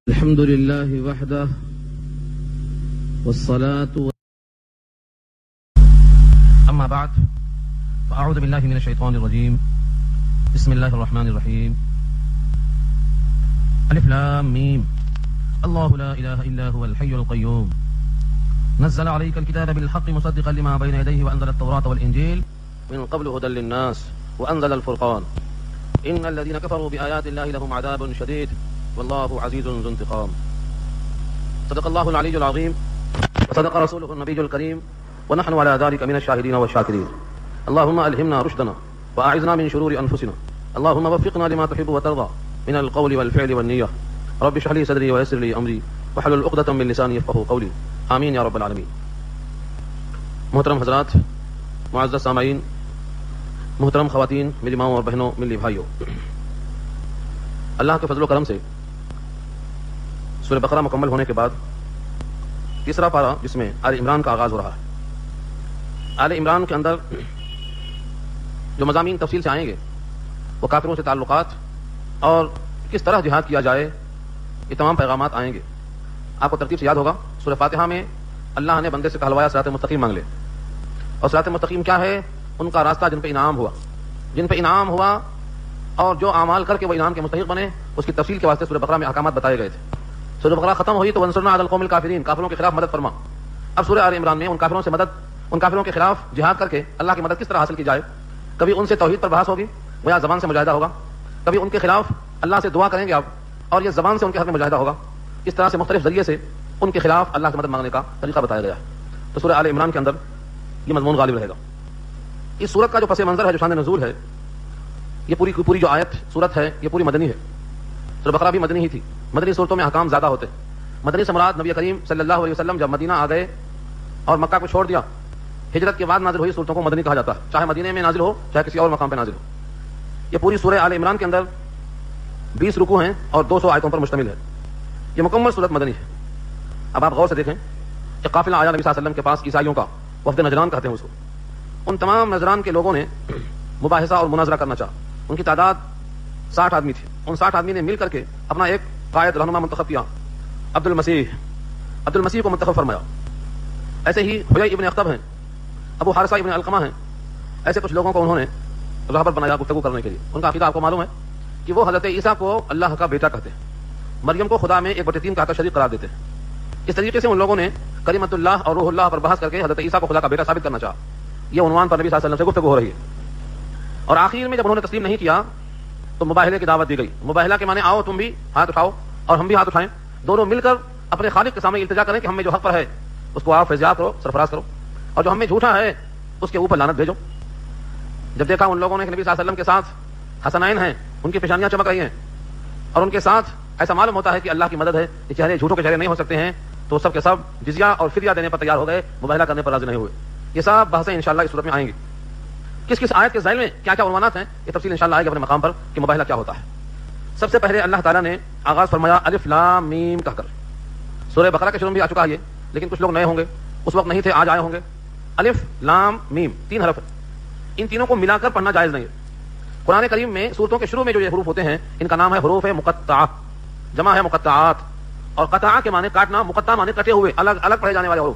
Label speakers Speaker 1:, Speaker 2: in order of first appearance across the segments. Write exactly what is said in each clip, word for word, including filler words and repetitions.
Speaker 1: الحمد لله وحده والصلاة و...
Speaker 2: أما بعد فأعوذ بالله من الشيطان الرجيم بسم الله الرحمن الرحيم ألف لام ميم الله لا إله إلا هو الحي القيوم نزل عليك الكتاب بالحق مصدقا لما بين يديه وأنزل التوراة والإنجيل من قبل هدى للناس وأنزل الفرقان إن الذين كفروا بآيات الله لهم عذاب شديد والله عزيز ذو انتقام. صدق الله العلي العظيم وصدق رسوله النبي الكريم ونحن على ذلك من الشاهدين والشاكرين. اللهم ألهمنا رشدنا وأعذنا من شرور أنفسنا. اللهم وفقنا لما تحب وترضى من القول والفعل والنية. رب اشرح لي صدري ويسر لي أمري واحلل عقدة من لساني يفقهوا قولي. آمين يا رب العالمين. محترم حضرات، معزز سامعین، محترم خواتین، میری ماؤں اور بہنوں، ملی بھائیوں، اللہ کے فضل و کرم سے سورہ بقرہ مکمل ہونے کے بعد تیسرا پارہ جس میں آل عمران کا آغاز ہو رہا ہے، آل عمران کے اندر جو مضامین تفصیل سے آئیں گے وہ کافروں سے تعلقات اور کس طرح جہاد کیا جائے، یہ تمام پیغامات آئیں گے. آپ کو ترتیب سے یاد ہوگا، سورہ فاتحہ میں اللہ نے بندے سے کہلوایا صراط مستقیم مانگ لے، اور صراط مستقیم کیا ہے؟ ان کا راستہ جن پہ انعام ہوا، جن پہ انعام ہوا اور جو اعمال کر کے وہ انعام کے مستحق بنے، اس کی تفصیل کے واسطے سورہ بقرہ میں احکامات بتائے گئے تھے. سورہ بقرہ ختم ہوئی تو وانصرنا علی القوم الکافرین، کافروں کے خلاف مدد فرما. اب سورہ آل عمران میں ان کافروں سے مدد، ان کافروں کے خلاف جہاد کر کے اللہ کی مدد کس طرح حاصل کی جائے. کبھی ان سے توحید پر بحث ہوگی، وہ یا زبان سے مجاہدہ ہوگا، کبھی ان کے خلاف اللہ سے دعا کریں گے آپ اور یہ زبان سے ان کے حق میں مجاہدہ ہوگا. اس طرح سے مختلف ذریعے سے ان کے خلاف اللہ کی مدد مانگنے کا طریقہ بتایا گیا ہے. تو سورہ آل عمران کے اندر یہ مضمون غالب رہے گا. اس سورت کا جو پس منظر ہے، جو شان نزول ہے، یہ پوری پوری جو آیت سورت ہے یہ پوری مدنی ہے. سورہ بقرہ بھی مدنی ہی تھی. مدنی صورتوں میں احکام زیادہ ہوتے ہیں. مدنی سے مراد نبی کریم صلی اللہ علیہ وسلم جب مدینہ آ گئے اور مکہ کو چھوڑ دیا، ہجرت کے بعد نازل ہوئی صورتوں کو مدنی کہا جاتا ہے، چاہے مدینے میں نازل ہو چاہے کسی اور مقام پہ نازل ہو. یہ پوری سورہ آل عمران کے اندر بیس رکوع ہیں اور دو سو آیتوں پر مشتمل ہے. یہ مکمل صورت مدنی ہے. اب آپ غور سے دیکھیں کہ قافلہ آیا نبی صلی اللہ علیہ وسلم کے پاس، عیسائیوں کا وفد نجران کہتے ہیں اس کو. ان تمام نجران کے لوگوں نے مباحثہ اور مناظرہ کرنا چاہا. ان کی تعداد ساٹھ آدمی تھی. ان ساٹھ آدمی نے مل کر کے اپنا ایک قائد رہنما منتخب کیا، عبد المسیح. عبد المسیح کو منتخب فرمایا. ایسے ہی حیی ابن اخطب ہیں، ابو حارثہ ابن علقمہ ہیں. ایسے کچھ لوگوں کو انہوں نے رہبر بنایا گفتگو کرنے کے لیے. ان کا عقیدہ آپ کو معلوم ہے کہ وہ حضرت عیسیٰ کو اللہ کا بیٹا کہتے ہیں، مریم کو خدا میں ایک بٹے تین کا شریک قرار دیتے ہیں. اس طریقے سے ان لوگوں نے کلمۃ اللہ اور روح اللہ پر بحث کر کے حضرت عیسیٰ کو خدا کا بیٹا ثابت کرنا چاہا. یہ عنوان پر نبی صلی اللہ علیہ وسلم سے گفتگو ہو رہی ہے. اور آخر میں جب انہوں نے تسلیم نہیں کیا تو مباہلے کی دعوت دی گئی. مباہلہ کے معنی آؤ تم بھی ہاتھ اٹھاؤ اور ہم بھی ہاتھ اٹھائیں، دونوں مل کر اپنے خالق کے سامنے التجا کریں کہ ہمیں جو حق پر ہے اس کو آپ فیضیاب کرو، سرفراز کرو، اور جو ہمیں جھوٹا ہے اس کے اوپر لعنت بھیجو. جب دیکھا ان لوگوں نے کہ نبی صلی اللہ علیہ وسلم کے ساتھ حسنین ہیں، ان کی پیشانیاں چمک رہی ہیں اور ان کے ساتھ ایسا معلوم ہوتا ہے کہ اللہ کی مدد ہے، یہ چہرے جھوٹوں کے چہرے نہیں ہو سکتے ہیں، تو سب کے سب جزیہ اور فدیہ دینے پر تیار ہو گئے، مباہلہ کرنے پر راضی نہیں ہوئے. یہ سب بحثیں انشاءاللہ اس صورت میں آئیں گی. کس کس آیت کے ذیل میں کیا کیا عنوانات ہیں، یہ تفصیل انشاءاللہ آئے گی اپنے مقام پر کہ مباہلہ کیا ہوتا ہے. سب سے پہلے اللہ تعالیٰ نے آغاز فرمایا الف لام میم کہہ کر. سورہ بقرہ کے شروع میں بھی آ چکا ہے یہ، لیکن کچھ لوگ نئے ہوں گے، اس وقت نہیں تھے، آج آئے ہوں گے. الف لام میم تین حرف ہیں. ان تینوں کو ملا کر پڑھنا جائز نہیں ہے. قرآن کریم میں سورتوں کے شروع میں جو یہ حروف ہوتے ہیں ان کا نام ہے حروف مقطعہ، جمع ہے مقطعات. اور قطع کے معنی کاٹنا، مقطع معنی کٹے ہوئے، الگ الگ پڑھے جانے والے حروف.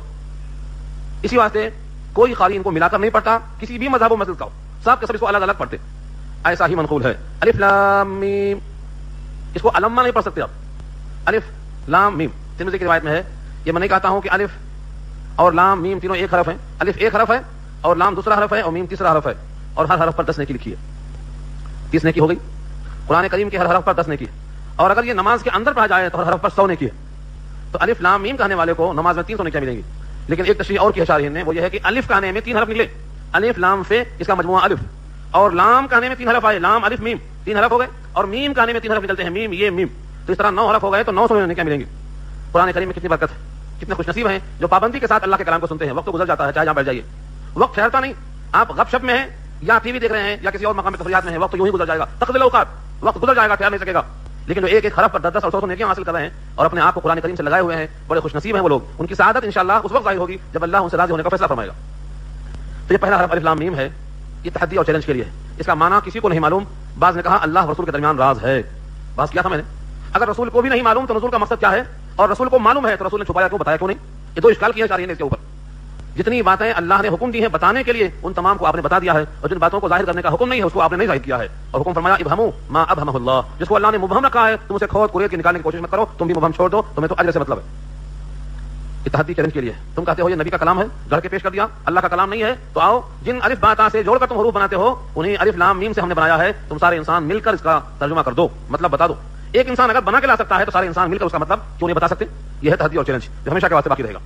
Speaker 2: اسی واسطے کوئی قاری ان کو ملا کر نہیں پڑھتا، کسی بھی مذہب و مذہب کا ہو، سب کے سب اس کو الگ الگ پڑھتے. ایسا ہی منقول ہے الف لام میم. اس کو علمہ نہیں پڑھ سکتے آپ. الف لام میم ترمذی کی روایت میں ہے. یہ میں نہیں کہتا ہوں کہ الف اور لام میم تینوں ایک حرف ہیں. الف ایک حرف ہے اور لام دوسرا حرف ہے اور میم تیسرا حرف ہے، اور ہر حرف پر دس نیکی لکھی ہے. تیس نیکی ہو گئی. قرآن کریم کے ہر حرف پر دس نیکی ہے. اور اگر یہ نماز کے اندر پڑھا جائے تو ہر حرف پر سو نیکی ہے. تو الف لام میم کہنے والے کو نماز میں تین سو نیکیاں ملیں گی. لیکن ایک تشریح اور کی اشارہ ہے، وہ یہ ہے کہ الف کہنے میں تین حرف نکلے، الف لام سے اس کا مجموعہ الف، اور لام کہنے میں تین حرف آئے، لام الف میم تین حرف ہو گئے، اور میم کہنے میں تین حرف نکلتے ہیں، میم یہ میم. تو اس طرح نو حرف ہو گئے تو نو سو نیکیاں ملیں گی. قرآن کریم میں کتنی برکت ہے، کتنے خوش نصیب ہیں جو پابندی کے ساتھ اللہ کے کلام کو سنتے ہیں. وقت گزر جاتا ہے چاہے جہاں بیٹھ جائیے، وقت ٹھہرتا نہیں. آپ غپ شپ میں ہیں یا ٹی وی دیکھ رہے ہیں یا کسی اور مقام تفریحات میں ہیں، وقت یوں ہی گزر جائے گا. تقضی الاوقات، وقت گزر جائے گا، ٹھہر نہیں سکے گا. لیکن جو ایک ایک حرف پر دس دس اور سو سو نیکیاں حاصل کر رہے ہیں اور اپنے آپ کو قرآن کریم سے لگائے ہوئے ہیں، بڑے خوش نصیب ہیں وہ لوگ. ان کی سعادت انشاءاللہ اس وقت ظاہر ہوگی جب اللہ ان سے راضی ہونے کا فیصلہ فرمائے گا. تو یہ پہلا حرف الف لام میم ہے. یہ تحدی اور چیلنج کے لیے ہے. اس کا معنی کسی کو نہیں معلوم. بعض نے کہا اللہ رسول کے درمیان راز ہے، بعض کیا تھا میں نے اگر رسول کو بھی نہیں معلوم تو نزول کا مقصد کیا ہے، اور رسول کو معلوم ہے تو رسول نے چھپایا کیوں، بتایا کیوں نہیں؟ یہ دو اشکال کیے جا رہی ہیں اس کے اوپر. جتنی باتیں اللہ نے حکم دی ہیں بتانے کے لیے ان تمام کو آپ نے بتا دیا ہے، اور جن باتوں کو ظاہر کرنے کا حکم نہیں ہے اس کو آپ نے نہیں ظاہر کیا ہے. اور حکم فرمایا ابہموا ما ابہمہ اللہ، جس کو اللہ نے مبہم رکھا ہے تم اسے کھود کریت کے نکالنے کی کوشش مت کرو، تم بھی مبہم چھوڑ دو، تمہیں تو اجر سے مطلب ہے. یہ تحدی چیلنج کے لیے. تم کہتے ہو یہ نبی کا کلام ہے، گھڑ کے پیش کر دیا، اللہ کا کلام نہیں ہے، تو آؤ جن الف با تا سے جوڑ کر تم حروف بناتے ہو انہیں الف لام میم سے ہم نے بنایا ہے، تم سارے انسان مل کر اس کا ترجمہ کر دو، مطلب بتا دو. ایک انسان اگر بنا کے لا سکتا ہے تو سارے انسان مل کر اس کا مطلب کیوں نہیں بتا سکتے؟ یہ ہے تحدی اور چیلنج جو ہمیشہ کے واسطے باقی رہے گا.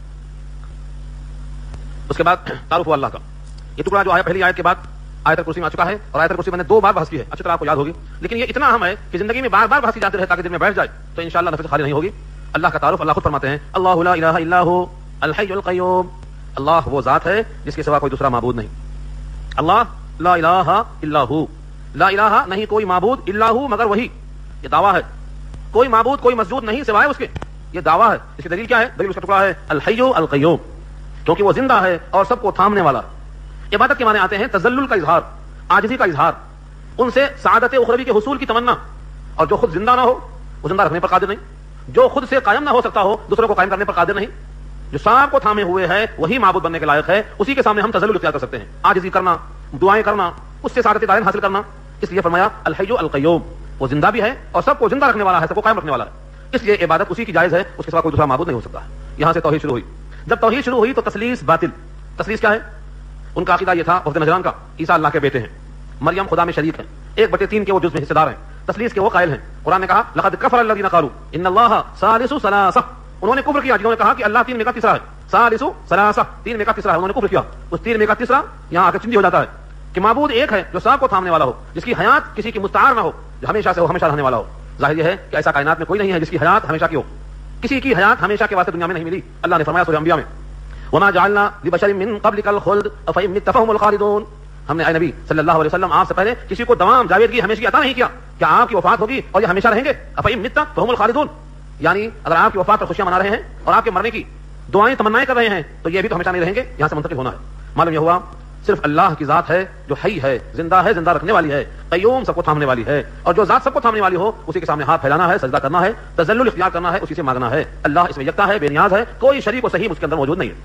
Speaker 2: اس کے بعد تعارف اللہ کا یہ ٹکڑا جو آیا پہلی آیت کے بعد آیت الکرسی میں آ چکا ہے، اور آیت الکرسی میں نے دو بار بحث کی ہے، اچھی طرح آپ کو یاد ہوگی، لیکن یہ اتنا اہم ہے کہ زندگی میں بار بار بحث کی جاتی رہے تاکہ دل میں بیٹھ جائے تو انشاءاللہ نفس خالی نہیں ہوگی. اللہ کا تعارف اللہ خود فرماتے ہیں اللہ لا الہ الا هو الحی القیوم، اللہ وہ ذات ہے جس کے سوا کوئی دوسرا معبود نہیں. اللہ لا الہ الا هو، لا الہ نہیں کوئی معبود الا هو مگر وہی، یہ دعویٰ ہے. کوئی معبود کوئی مسجود نہیں سوائے اس کے، یہ دعویٰ ہے. اس کی دلیل کیا ہے؟ دلیل اس کا ٹکڑا ہے الحی القیوم، کیونکہ وہ زندہ ہے اور سب کو تھامنے والا. عبادت کے معنی آتے ہیں تذلل کا اظہار، عاجزی کا اظہار، ان سے سعادت اخروی کے حصول کی تمنا. اور جو خود زندہ نہ ہو وہ زندہ رکھنے پر قادر نہیں، جو خود سے قائم نہ ہو سکتا ہو دوسروں کو قائم کرنے پر قادر نہیں، جو سب کو تھامے ہوئے ہے وہی معبود بننے کے لائق ہے. اسی کے سامنے ہم تذلل اختیار کر سکتے ہیں، عاجزی کرنا، دعائیں کرنا، اس سے سعادت دائم حاصل کرنا. اس لیے فرمایا الحی القیوم، وہ زندہ بھی ہے اور سب کو زندہ رکھنے والا ہے، سب کو قائم رکھنے والا ہے. اس لیے عبادت اسی کی جائز ہے، اس کے سوا کوئی دوسرا معبود نہیں ہو سکتا. یہاں سے توحید شروع ہوئی. جب توحید شروع ہوئی تو تثلیث باطل. تثلیث کیا ہے؟ ان کا عقیدہ یہ تھا وفد نجران کا، عیسیٰ اللہ کے بیٹے ہیں، مریم خدا میں شریک ہیں، ایک بٹے تین کے وہ جزء میں حصے دار ہیں، تثلیث کے وہ قائل ہیں. قرآن نے کہا لقد کفر الذین قالوا ان اللہ ثالث ثلاثہ، انہوں نے کفر کیا جنہوں نے کہا کہ اللہ تین میں کا تیسرا ہے. ثالث ثلاثہ، تین میں کا تیسرا ہے، انہوں نے کفر کیا. اس تین میں کا تیسرا یہاں آ کے چندی ہو جاتا ہے کہ معبود ایک ہے جو سب کو تھامنے والا ہو، جس کی حیات کسی کی مستعار نہ ہو، جو ہمیشہ سے ہو، ہمیشہ رہنے والا ہو. ظاہر یہ ہے کہ ایسا کائنات میں کوئی نہیں ہے جس کی حیات ہمیشہ کی ہو. کسی کی حیات ہمیشہ کے واسطے دنیا میں نہیں ملی. اللہ نے فرمایا سورہ انبیاء میں وما جعلنا لبشر من قبلك الخلد افإن مت فهم الخالدون، ہم نے اے نبی صلی اللہ علیہ وسلم آپ سے پہلے کسی کو دوام جاویدگی ہمیشہ عطا نہیں کیا. کیا آپ کی وفات ہوگی اور یہ ہمیشہ رہیں گے؟ افإن مت فهم الخالدون، یعنی اگر آپ کی وفات پر خوشیاں منا رہے ہیں اور آپ کے مرنے کی دعائیں تمنائیں کر رہے ہیں تو یہ بھی تو ہمیشہ نہیں رہیں گے، یہاں سے منتقل ہونا ہے. معلوم یہ ہوا صرف اللہ کی ذات ہے جو حی ہے، زندہ ہے، زندہ رکھنے والی ہے، قیوم سب کو تھامنے والی ہے، اور جو ذات سب کو تھامنے والی ہو اسی کے سامنے ہاتھ پھیلانا ہے، سجدہ کرنا ہے، تذلل اختیار کرنا ہے، اسی سے مانگنا ہے. اللہ اس میں یکتا ہے، بے نیاز ہے، کوئی شریک و صحیح اس کے اندر موجود نہیں ہے.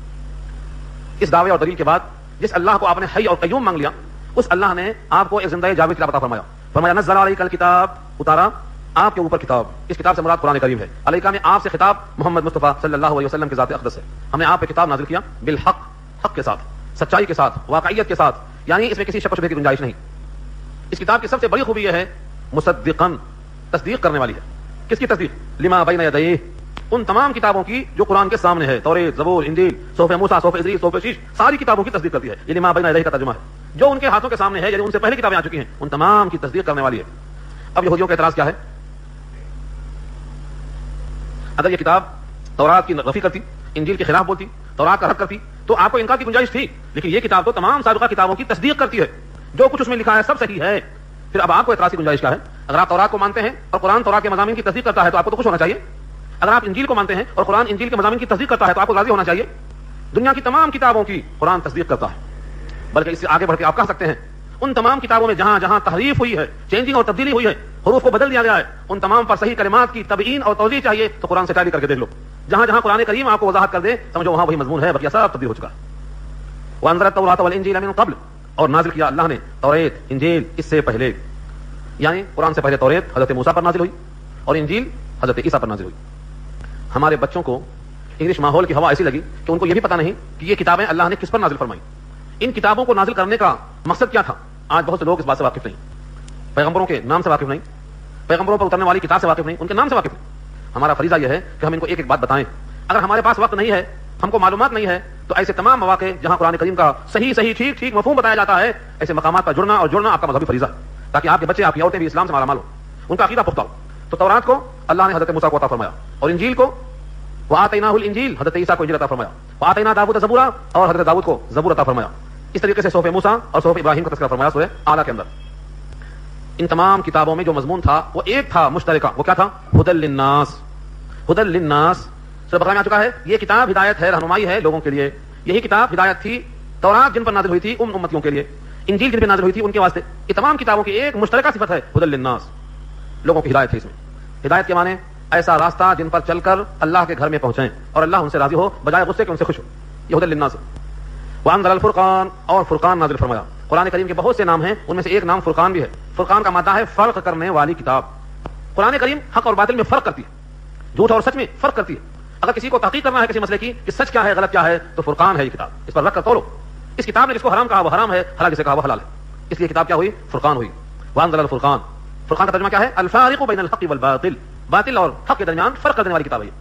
Speaker 2: اس دعوے اور دلیل کے بعد جس اللہ کو آپ نے حی اور قیوم مانگ لیا اس اللہ نے آپ کو ایک زندہ جاوید کتاب عطا فرمایا. فرمایا نزل علیک الکتاب، اتارا آپ کے اوپر کتاب. اس کتاب سے مراد قرآن کریم ہے. علیکہ میں آپ سے خطاب محمد مصطفیٰ صلی اللہ علیہ وسلم کے ذات اقدس ہے. ہم نے آپ پہ کتاب نازل کیا بالحق، حق کے ساتھ، سچائی کے ساتھ، واقعیت کے ساتھ، یعنی اس میں کسی شک و شبہ کی گنجائش نہیں. اس کتاب کی سب سے بڑی خوبی یہ ہے مصدقاً، تصدیق کرنے والی ہے. کس کی تصدیق؟ لما بین یدیہ، ان تمام کتابوں کی جو قرآن کے سامنے ہے، توریت، زبور، انجیل، صحف موسیٰ، صحف ادریس، صحف شیش، ساری کتابوں کی تصدیق کرتی ہے. یہ لما بین یدیہ کا ترجمہ ہے. جو ان کے ہاتھوں کے سامنے ہے، یعنی ان سے پہلے کتابیں آ چکی ہیں، ان تمام کی تصدیق کرنے والی ہے. اب یہودیوں کا اعتراض کیا ہے؟ اگر یہ کتاب تورات کی نفی کرتی، انجیل کے خلاف بولتی، تورات کا رد کرتی تو آپ کو انکار کی گنجائش تھی، لیکن یہ کتاب تو تمام سابقہ کتابوں کی تصدیق کرتی ہے، جو کچھ اس میں لکھا ہے سب صحیح ہے. پھر اب آپ کو اعتراض کی گنجائش کیا ہے؟ اگر آپ تورات کو مانتے ہیں اور قرآن تورات کے مضامین کی تصدیق کرتا ہے تو آپ کو تو خوش ہونا چاہیے. اگر آپ انجیل کو مانتے ہیں اور قرآن انجیل کے مضامین کی تصدیق کرتا ہے تو آپ کو راضی ہونا چاہیے. دنیا کی تمام کتابوں کی قرآن تصدیق کرتا ہے، بلکہ اس سے آگے بڑھ کے آپ کہہ سکتے ہیں ان تمام کتابوں میں جہاں جہاں تحریف ہوئی ہے، چینجنگ اور تبدیلی ہوئی ہے، حروف کو بدل دیا گیا ہے، ان تمام پر صحیح کلمات کی تبیین اور توضیح چاہیے تو قرآن سے ٹیلی کر کے دیکھ لو. جہاں جہاں قرآن کریم آپ کو وضاحت کر دے سمجھو وہاں وہی مضمون ہے، بقیہ سب تبدیل ہو چکا ہے. وانزل التوراۃ والانجیل من قبل، اور نازل کیا اللہ نے توریت، انجیل اس سے پہلے، یعنی قرآن سے پہلے توریت حضرت موسیٰ پر نازل ہوئی اور انجیل حضرت عیسیٰ پر نازل ہوئی. ہمارے بچوں کو انگلش ماحول کی ہوا ایسی لگی کہ ان کو یہ بھی پتہ نہیں کہ یہ کتابیں اللہ نے کس پر نازل فرمائی. ان کتابوں کو نازل کرنے کا مقصد کیا تھا؟ آج بہت سے لوگ اس بات سے واقف نہیں، پیغمبروں کے نام سے واقف نہیں، پیغمبروں پر اترنے والی کتاب سے واقف نہیں، ان کے نام سے واقف نہیں. ہمارا فریضہ یہ ہے کہ ہم ان کو ایک ایک بات بتائیں. اگر ہمارے پاس وقت نہیں ہے، ہم کو معلومات نہیں ہے، تو ایسے تمام مواقع جہاں قرآن کریم کا صحیح صحیح ٹھیک ٹھیک مفہوم بتایا جاتا ہے، ایسے مقامات پر جڑنا اور جڑنا آپ کا مذہبی فریضہ ہے، تاکہ آپ کے بچے، آپ کی عورتیں بھی اسلام سے مالا مال ہو، ان کا عقیدہ پختہ ہو. تو تورات کو اللہ نے حضرت موسیٰ کو عطا فرمایا، اور انجیل کو وآتیناہ الانجیل، حضرت عیسیٰ کو انجیل عطا فرمایا. وآتینا داؤد زبورا، اور حضرت داؤد کو زبور عطا فرمایا. اس طریقے سے صحف موسیٰ اور صحف ابراہیم کا تذکرہ فرمایا سورہ اعلیٰ کے اندر. ان تمام کتابوں میں جو مضمون تھا وہ ایک تھا مشترکہ، وہ کیا تھا؟ ہدی للناس. ہدی للناس سورہ بقرہ میں آ چکا ہے. یہ کتاب ہدایت ہے، رہنمائی ہے لوگوں کے لیے. یہی کتاب ہدایت تھی تورات جن پر نازل ہوئی تھی ان امتیوں کے لیے، انجیل جن پر نازل ہوئی تھی ان کے واسطے. یہ تمام کتابوں کی ایک مشترکہ صفت ہے ہدی للناس، لوگوں کی ہدایت ہے اس میں. ہدایت کے معنی ایسا راستہ جن پر چل کر اللہ کے گھر میں پہنچیں اور اللہ ان سے راضی ہو بجائے غصے کے ان سے خوش ہو. یہ ہدی للناس. وانزل الفرقان، اور فرقان نازل فرمایا. قرآن کریم کے بہت سے نام ہیں، ان میں سے ایک نام فرقان بھی ہے. فرقان کا مادہ ہے فرق کرنے والی کتاب. قرآن کریم حق اور باطل میں فرق کرتی ہے، جھوٹ اور سچ میں فرق کرتی ہے. اگر کسی کو تحقیق کرنا ہے کسی مسئلے کی کہ سچ کیا ہے غلط کیا ہے تو فرقان ہے یہ کتاب، اس پر رکھ کر تولو. اس کتاب نے جس کو حرام کہا وہ حرام ہے، حلال جسے کہا وہ حلال ہے. اس لیے کتاب کیا ہوئی؟ فرقان ہوئی. وانزل الفرقان، فرقان کا ترجمہ کیا ہے؟ الفارق بین الحق والباطل، باطل اور حق کے درمیان فرق کرنے والی کتاب ہے.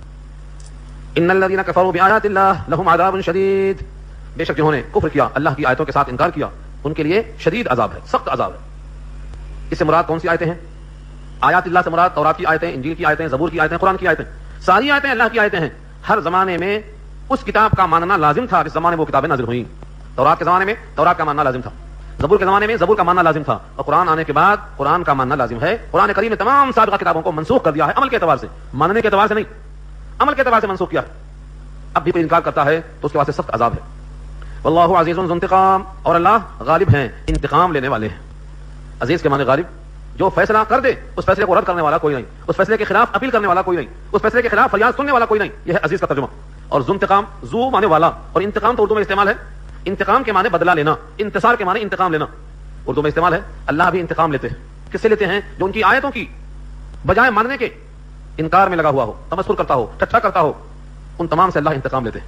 Speaker 2: ان الذين كفروا بآيات الله لهم عذاب شدید، بے شک جنہوں نے کفر کیا، اللہ کی آیتوں کے ساتھ انکار کیا، ان کے لیے شدید عذاب ہے، سخت عذاب ہے. اس سے مراد کون سی آیتیں ہیں؟ آیات اللہ سے مراد تورات کی آیتیں، انجیل کی آیتیں، زبور کی آیتیں، قرآن کی آیتیں. ساری آیتیں اللہ کی آیتیں ہیں. ہر زمانے میں اس کتاب کا ماننا لازم تھا جس زمانے میں وہ کتابیں نازل ہوئیں. تورات کے زمانے میں تورات کا ماننا لازم تھا، زبور کے زمانے میں زبور کا ماننا لازم تھا، اور قرآن آنے کے بعد قرآن کا ماننا لازم ہے. قرآن کریم نے تمام سابقہ کتابوں کو منسوخ کر دیا ہے، عمل کے اعتبار سے، ماننے کے اعتبار سے نہیں، عمل کے اعتبار سے منسوخ کیا ہے. اب بھی کوئی انکار کرتا ہے تو اس کے واسطے سخت عذاب ہے. واللہ عزیز ذو انتقام، اور اللہ غالب ہیں، انتقام لینے والے ہیں. عزیز کے معنی غالب، جو فیصلہ کر دے اس فیصلے کو رد کرنے والا کوئی نہیں، اس فیصلے کے خلاف اپیل کرنے والا کوئی نہیں، اس فیصلے کے خلاف فریاد سننے والا کوئی نہیں. یہ ہے عزیز کا ترجمہ. اور ذو انتقام، ذو معنی والا، اور انتقام تو اردو میں استعمال ہے. انتقام کے معنی بدلہ لینا، انتصار کے معنی انتقام لینا، اردو میں استعمال ہے. اللہ بھی انتقام لیتے ہیں. کس سے لیتے ہیں؟ جو ان کی آیتوں کی بجائے ماننے کے انکار میں لگا ہوا ہو، تمسخر کرتا ہو، ٹھٹھا کرتا ہو، ان تمام سے اللہ انتقام لیتے ہیں.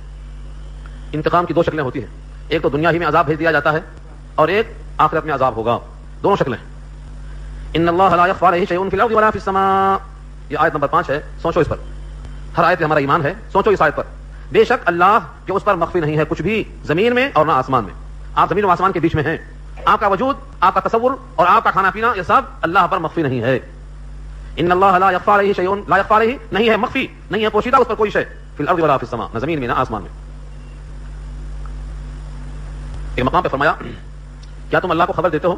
Speaker 2: انتقام کی دو شکلیں ہوتی ہیں، ایک تو دنیا ہی میں عذاب بھیج دیا جاتا ہے، اور ایک آخرت میں عذاب ہوگا. دونوں شکلیں. ان اللہ لا يخفى عليه شيء في الارض ولا في السماء، یہ آیت نمبر پانچ ہے. سوچو اس پر، ہر آیت ہمارا ایمان ہے. سوچو اس آیت پر. بے شک اللہ کہ اس پر مخفی نہیں ہے کچھ بھی زمین میں اور نہ آسمان میں. آپ زمین و آسمان کے بیچ میں ہیں. آپ کا وجود، آپ کا تصور اور آپ کا کھانا پینا یہ سب اللہ پر مخفی نہیں ہے. ان اللہ لا يخفى عليه شيء، لا يخفى عليه نہیں ہے مخفی، نہیں ہے پوشیدہ اس پر کوئی شے، فی الارض ولا فی السماء، نہ زمین میں نہ آسمان میں. ایک مقام پہ فرمایا کیا تم اللہ کو خبر دیتے ہو؟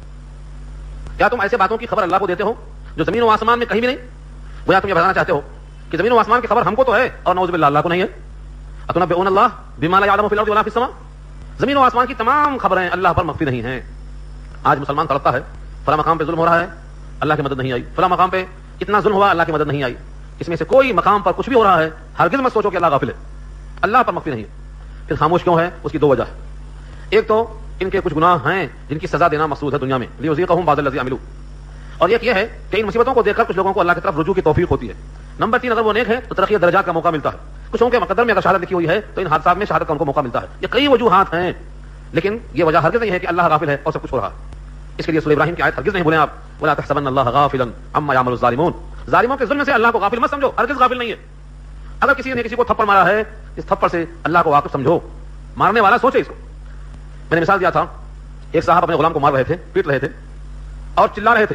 Speaker 2: کیا تم ایسے باتوں کی خبر اللہ کو دیتے ہو جو زمین و آسمان میں کہیں بھی نہیں؟ گویا تم یہ بتانا چاہتے ہو کہ زمین و آسمان کی خبر ہم کو تو ہے اور نعوذ باللہ اللہ کو نہیں ہے. اتنبئون اللہ بما لا يعلم في الارض ولا في السماء، زمین و آسمان کی تمام خبریں اللہ پر مخفی نہیں ہیں. آج مسلمان تڑپتا ہے، فلاں مقام پہ ظلم ہو رہا ہے، اللہ کی مدد نہیں آئی. فلاں مقام پہ اتنا ظلم ہوا، اللہ کی مدد نہیں آئی. اس میں سے کوئی مقام پر کچھ بھی ہو رہا ہے، ہرگز مت سوچو کہ اللہ غافل ہے، اللہ پر مخفی نہیں ہے. پھر خاموش کیوں ہے؟ اس کی دو وجہ ہے. ایک تو ان کے کچھ گناہ ہیں جن کی سزا دینا مقصود ہے دنیا میں، لیذیقہم بعض الذی عملوا، اور ایک یہ ہے کہ ان مصیبتوں کو دیکھ کر کچھ لوگوں کو اللہ کی طرف رجوع کی توفیق ہوتی ہے. نمبر تین، اگر وہ نیک ہے تو ترقی درجات کا موقع ملتا ہے. کچھوں کے مقدر میں اگر شہادت لکھی ہوئی ہے تو ان حادثات میں شہادت کا ان کو موقع ملتا ہے. یہ کئی وجوہات ہیں، لیکن یہ وجہ ہرگز نہیں ہے کہ اللہ غافل ہے اور سب کچھ ہو رہا ہے. اس کے لیے سورہ ابراہیم کی آیت ہرگز نہیں بھولیں آپ، ولا تحسبن اللہ غافلا عما يعمل الظالمون، ظالموں کے ظلم سے اللہ کو غافل مت سمجھو، ہرگز غافل نہیں ہے. اگر کسی نے کسی کو تھپڑ مارا ہے، اس تھپڑ سے اللہ کو واقف سمجھو، مارنے والا سوچے اس کو. میں نے مثال دیا تھا، ایک صاحب اپنے غلام کو مار رہے تھے، پیٹ رہے تھے اور چلا رہے تھے.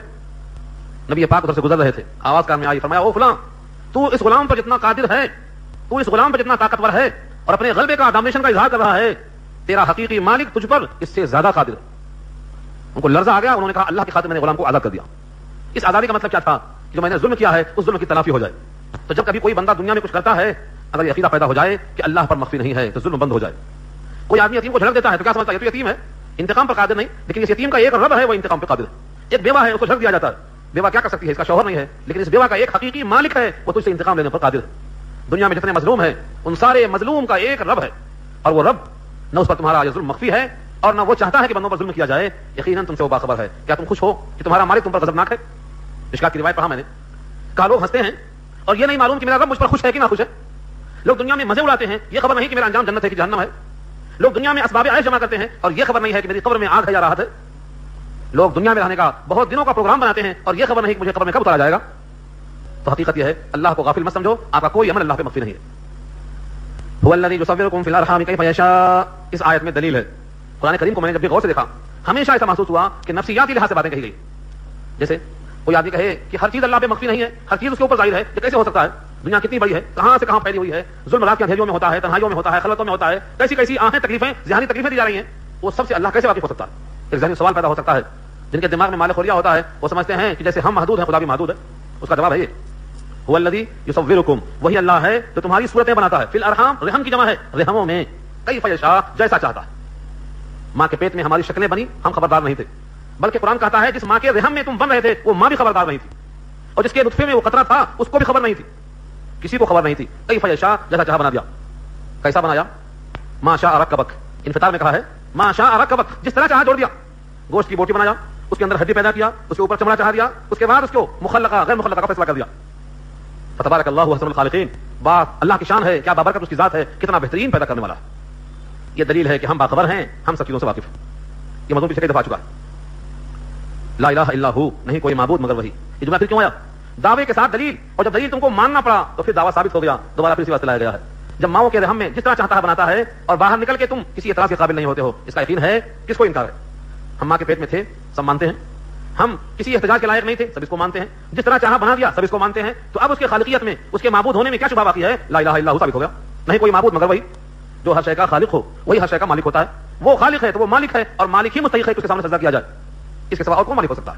Speaker 2: نبی پاک ادھر سے گزر رہے تھے، آواز کان میں آئی، فرمایا او فلاں، تو اس غلام پر جتنا قادر ہے، تو اس غلام پر جتنا طاقتور ہے اور اپنے غلبے کا ڈومینیشن کا اظہار کر رہا ہے، تیرا حقیقی مالک تجھ پر اس سے زیادہ قادر ہے. ان کو لرزہ آ گیا، انہوں نے کہا اللہ کی خاطر میں نے غلام کو آزاد کر دیا. اس آزادی کا مطلب کیا تھا؟ جو میں نے ظلم کیا ہے اس ظلم کی تلافی ہو جائے. تو جب کبھی کوئی بندہ دنیا میں کچھ کرتا ہے، اگر یہ عقیدہ پیدا ہو جائے کہ اللہ پر مخفی نہیں ہے تو ظلم بند ہو جائے. کوئی آدمی یتیم کو جھڑک دیتا ہے تو کیا سمجھتا ہے؟ یہ تو یتیم ہے، انتقام پر قادر نہیں، لیکن اس یتیم کا ایک رب ہے، وہ انتقام پر قادر ہے. ایک بیوہ ہے، اس کو جھڑک دیا جاتا ہے، بیوہ کیا کر سکتی ہے؟ اس کا شوہر نہیں ہے، لیکن اس بیوہ کا ایک حقیقی مالک ہے، وہ تجھ سے انتقام لینے پر قادر ہے. دنیا میں جتنے مظلوم ہیں ان سارے مظلوم کا ایک رب ہے، اور وہ رب نہ اس پر تمہارا یہ ظلم مخفی ہے اور نہ وہ چاہتا ہے کہ بندوں پر ظلم کیا جائے. یقیناً تم سے وہ باخبر ہے. کیا تم خوش ہو کہ تمہارا مالک تم پر غضبناک ہے؟ مشکات کی روایت پڑھا میں نے، کہا لوگ ہنستے ہیں اور یہ نہیں معلوم کہ میرا رب مجھ پر خوش ہے کہ نہ خوش ہے. لوگ دنیا میں مزے اڑاتے ہیں، یہ خبر نہیں کہ میرا انجام جنت ہے کہ جہنم ہے. لوگ دنیا میں اسباب عیش جمع کرتے ہیں اور یہ خبر نہیں ہے کہ میری قبر میں آگ ہے یا راحت ہے. لوگ دنیا میں رہنے کا بہت دنوں کا پروگرام بناتے ہیں اور یہ خبر نہیں کہ مجھے قبر میں کب اتارا جائے گا. تو حقیقت یہ ہے اللہ کو غافل مت سمجھو، آپ کا کوئی عمل اللہ پہ مخفی نہیں ہے. هو الذی یصورکم فی الارحام کیف یشاء، اس آیت میں دلیل ہے. قرآن کریم کو میں نے جب بھی غور سے دیکھا ہمیشہ ایسا محسوس ہوا کہ نفسیاتی لحاظ سے باتیں کہی گئی. جیسے کوئی آدمی کہے کہ ہر چیز اللہ پہ مخفی نہیں ہے، ہر چیز اس کے اوپر ظاہر ہے، یہ کیسے ہو سکتا ہے؟ دنیا کتنی بڑی ہے، کہاں سے کہاں پھیلی ہوئی ہے، ظلم رات کے اندھیریوں میں ہوتا ہے، تنہائیوں میں ہوتا ہے، خلوتوں میں ہوتا ہے، کیسی کیسی آہیں تکلیفیں، ذہنی تکلیفیں دی جا رہی ہیں، وہ سب سے اللہ کیسے واقف ہو سکتا ہے؟ ایک ذہنی سوال پیدا ہو سکتا ہے. جن کے دماغ میں مال خوریا ہوتا ہے وہ سمجھتے ہیں کہ جیسے ہم محدود ہیں خدا بھی محدود ہے. اس کا جواب ہے یہ هو الذی یصورکم، وہی اللہ ہے جو تمہاری صورتیں بناتا ہے. فی الارحام، رحم کی جمع ہے، رحموں میں، کیف یشاء، جیسا چاہتا ہے. ماں کے پیٹ میں ہماری شکلیں بنی، ہم خبردار نہیں تھے، بلکہ قرآن کہتا ہے جس ماں کے رحم میں تم بن رہے تھے وہ ماں بھی خبردار نہیں تھی. اور جس کے نطفے میں وہ قطرہ تھا اس کو بھی خبر نہیں تھی، کسی کو خبر نہیں تھی. کیف یشاء، جیسا چاہا بنا دیا. کیسا بنایا؟ ما شاء رکبک. انفطار میں کہا ہے ما شاء رکبک، جس طرح چاہا جوڑ دیا. گوشت کی بوٹی بنایا، اس کے اندر ہڈی پیدا کیا، اس کے اوپر چمڑا چڑھا دیا، اس کے بعد اس کو مخلقہ غیر مخلقہ کا فیصلہ کر دیا. فتبارک اللہ احسن الخالقین. بات اللہ کی شان ہے، کیا بابرکت اس کی ذات ہے، کتنا بہترین پیدا کرنے والا ہے. یہ دلیل ہے کہ ہم باخبر ہیں، ہم سب چیزوں سے واقف ہیں. یہ موضوع پیچھے کئی دفعہ آ چکا ہے. لا الہ الا ہو، نہیں کوئی معبود مگر وہی. یہ جملہ پھر کیوں آیا؟ دعوے کے ساتھ دلیل، اور جب دلیل تم کو ماننا پڑا تو پھر دعویٰ ثابت ہو گیا، دوبارہ پھر اسی واسطے لایا گیا ہے. جب ماؤں کے رحم میں جس طرح چاہتا ہے بناتا ہے اور باہر نکل کے تم کسی اعتراض کے قابل نہیں ہوتے ہو، اس کا یقین ہے. کس کو انکار ہے؟ ہم ماں کے پیٹ میں تھے، سب مانتے ہیں. ہم کسی احتجاج کے لائق نہیں تھے، سب اس کو مانتے ہیں. جس طرح چاہا بنا دیا، سب اس کو مانتے ہیں. تو اب اس کے خالقیت میں، اس کے معبود ہونے میں کیا شبہ باقی ہے؟ لا الہ الا ہو ثابت ہو گیا. نہیں کوئی معبود مگر وہی جو ہر شے کا خالق ہو، وہی ہر شے کا مالک ہوتا ہے. وہ خالق ہے تو وہ مالک ہے، اور مالک ہی مستحق ہے کہ اس کے سامنے سجدہ کیا جائے. اس کے سوا اور کون مالک ہو سکتا ہے؟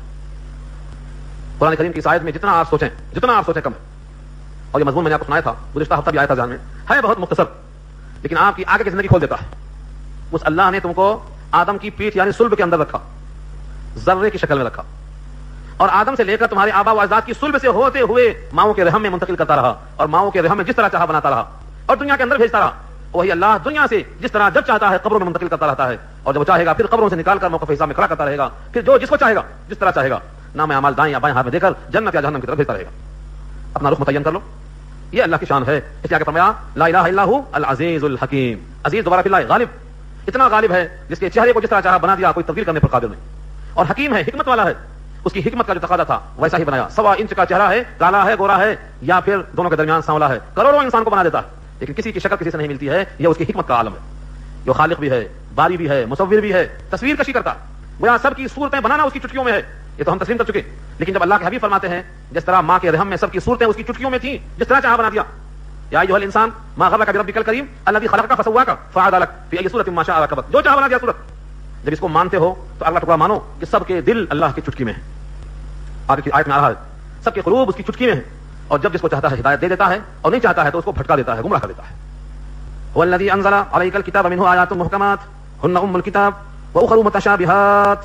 Speaker 2: قرآن کریم کی اس آیت میں جتنا آپ سوچیں جتنا آپ سوچیں کم ہے. اور یہ مضمون میں نے آپ کو سنایا تھا، گزشتہ ہفتہ بھی آیا تھا ذہن میں، ہے بہت مختصر، لیکن آپ کی آگے کی زندگی کھول دیتا ہے. اس اللہ نے تم کو آدم کی پیٹھ یعنی صلب کے اندر رکھا، ذرے کی شکل میں رکھا، اور آدم سے لے کر تمہارے آبا و اجداد کی صلب سے ہوتے ہوئے ماؤں کے رحم میں منتقل کرتا رہا، اور ماؤں کے رحم میں جس طرح چاہا بناتا رہا، اور دنیا کے اندر بھیجتا رہا. وہی اللہ دنیا سے جس طرح جب چاہتا ہے قبروں میں منتقل کرتا رہتا ہے، اور جب چاہے گا پھر قبروں سے نکال کر موقف حساب میں کھڑا کرتا رہے گا. پھر جو جس کو چاہے گا جس طرح چاہے گا نام اعمال دائیں یا بائیں ہاتھ میں دے کر جنت یا جہنم کی طرف بھیجتا رہے گا. اپنا رخ متعین کر لو. یہ اللہ کی شان ہے. اس لیے آگے فرمایا لا الہ الا هو العزیز الحکیم. عزیز دوبارہ پھر لائے، غالب، اتنا غالب ہے جس کے چہرے کو جس طرح چاہا بنا دیا، کوئی تبدیل کرنے پر قادر نہیں. اور حکیم ہے، حکمت والا ہے. اس کی حکمت کا جو تقاضا تھا ویسا ہی بنایا. سوا انچ کا چہرہ ہے، کالا ہے، گورا ہے، یا پھر دونوں کے درمیان سانولا ہے. کروڑوں انسان کو بنا دیتا ہے، لیکن کسی کی شکل کسی سے نہیں ملتی ہے. یہ اس کی حکمت کا عالم ہے. جو خالق بھی ہے، باری بھی ہے، مصور بھی ہے، تصویر کشی کرتا ہے. وہ سب کی صورتیں بنانا اس کی چٹکیوں میں ہے. یہ تو ہم تسلیم کر چکے. لیکن جب اللہ کے حبیب فرماتے ہیں جس طرح ماں کے رحم میں سب کی صورتیں اس کی چٹکیوں میں تھیں، جس طرح چاہا بنا دیا. یا ایھا الانسان ما غرک بربک الکریم الذی خلقک فسواک فعدلک فی ای صورۃ ما شاء رکبک. جو چاہا بنا دیا صورت. جب اس کو مانتے ہو تو اگلا ٹکڑا مانو کہ سب کے دل اللہ کی چٹکی میں ہیں. آگے کی آیت میں آ رہا ہے سب کے قلوب اس کی چٹکی میں ہیں، اور جب جس کو چاہتا ہے ہدایت دے دیتا ہے، اور نہیں چاہتا ہے تو اس کو بھٹکا دیتا ہے، گمراہ کر دیتا ہے. والذی انزل علیک الکتاب منہ آیات محکمات ہن ام الکتاب واخر متشابہات.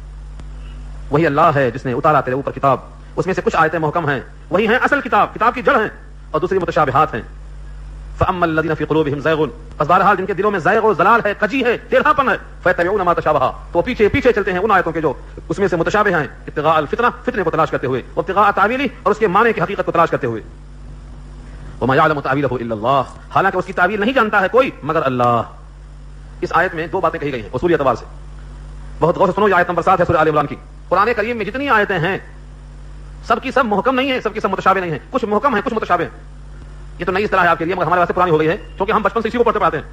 Speaker 2: وہی اللہ ہے جس نے اتارا تیرے اوپر کتاب، اس میں سے کچھ آیتیں محکم ہیں، وہی ہیں اصل کتاب، کتاب کی جڑ ہیں، اور دوسری متشابہات ہیں. فاما الذین فی قلوبہم زیغ، بس بہرحال جن کے دلوں میں زیغ و ضلال ہے، کجی ہے، ٹیڑھاپن ہے، فیتبعون ما تشابہ، تو پیچھے پیچھے چلتے ہیں ان آیتوں کے جو اس میں سے متشابہ ہیں، ابتغاء الفتنہ، فتنے کو تلاش کرتے ہوئے، وابتغاء تعویلہ، اور اس کے معنی کی حقیقت کو تلاش کرتے ہوئے. وما یعلم تعویلہ الا اللہ، حالانکہ اس کی تعویل نہیں جانتا ہے کوئی مگر اللہ. اس آیت میں دو باتیں کہی گئی ہیں اصولی اعتبار سے. بہت غور سے سنو. یہ آیت نمبر سات ہے سورہ آل عمران کی. قرآن کریم میں جتنی آیتیں ہیں سب کی سب محکم نہیں ہیں، سب کی سب متشابہ نہیں ہیں. کچھ محکم ہیں، کچھ متشابہ ہیں. یہ تو نئی اصطلاح ہے آپ کے لیے، مگر ہمارے واسطے پرانی ہو گئی ہے، کیونکہ ہم بچپن سے اسی کو پڑھتے پڑھتے ہیں.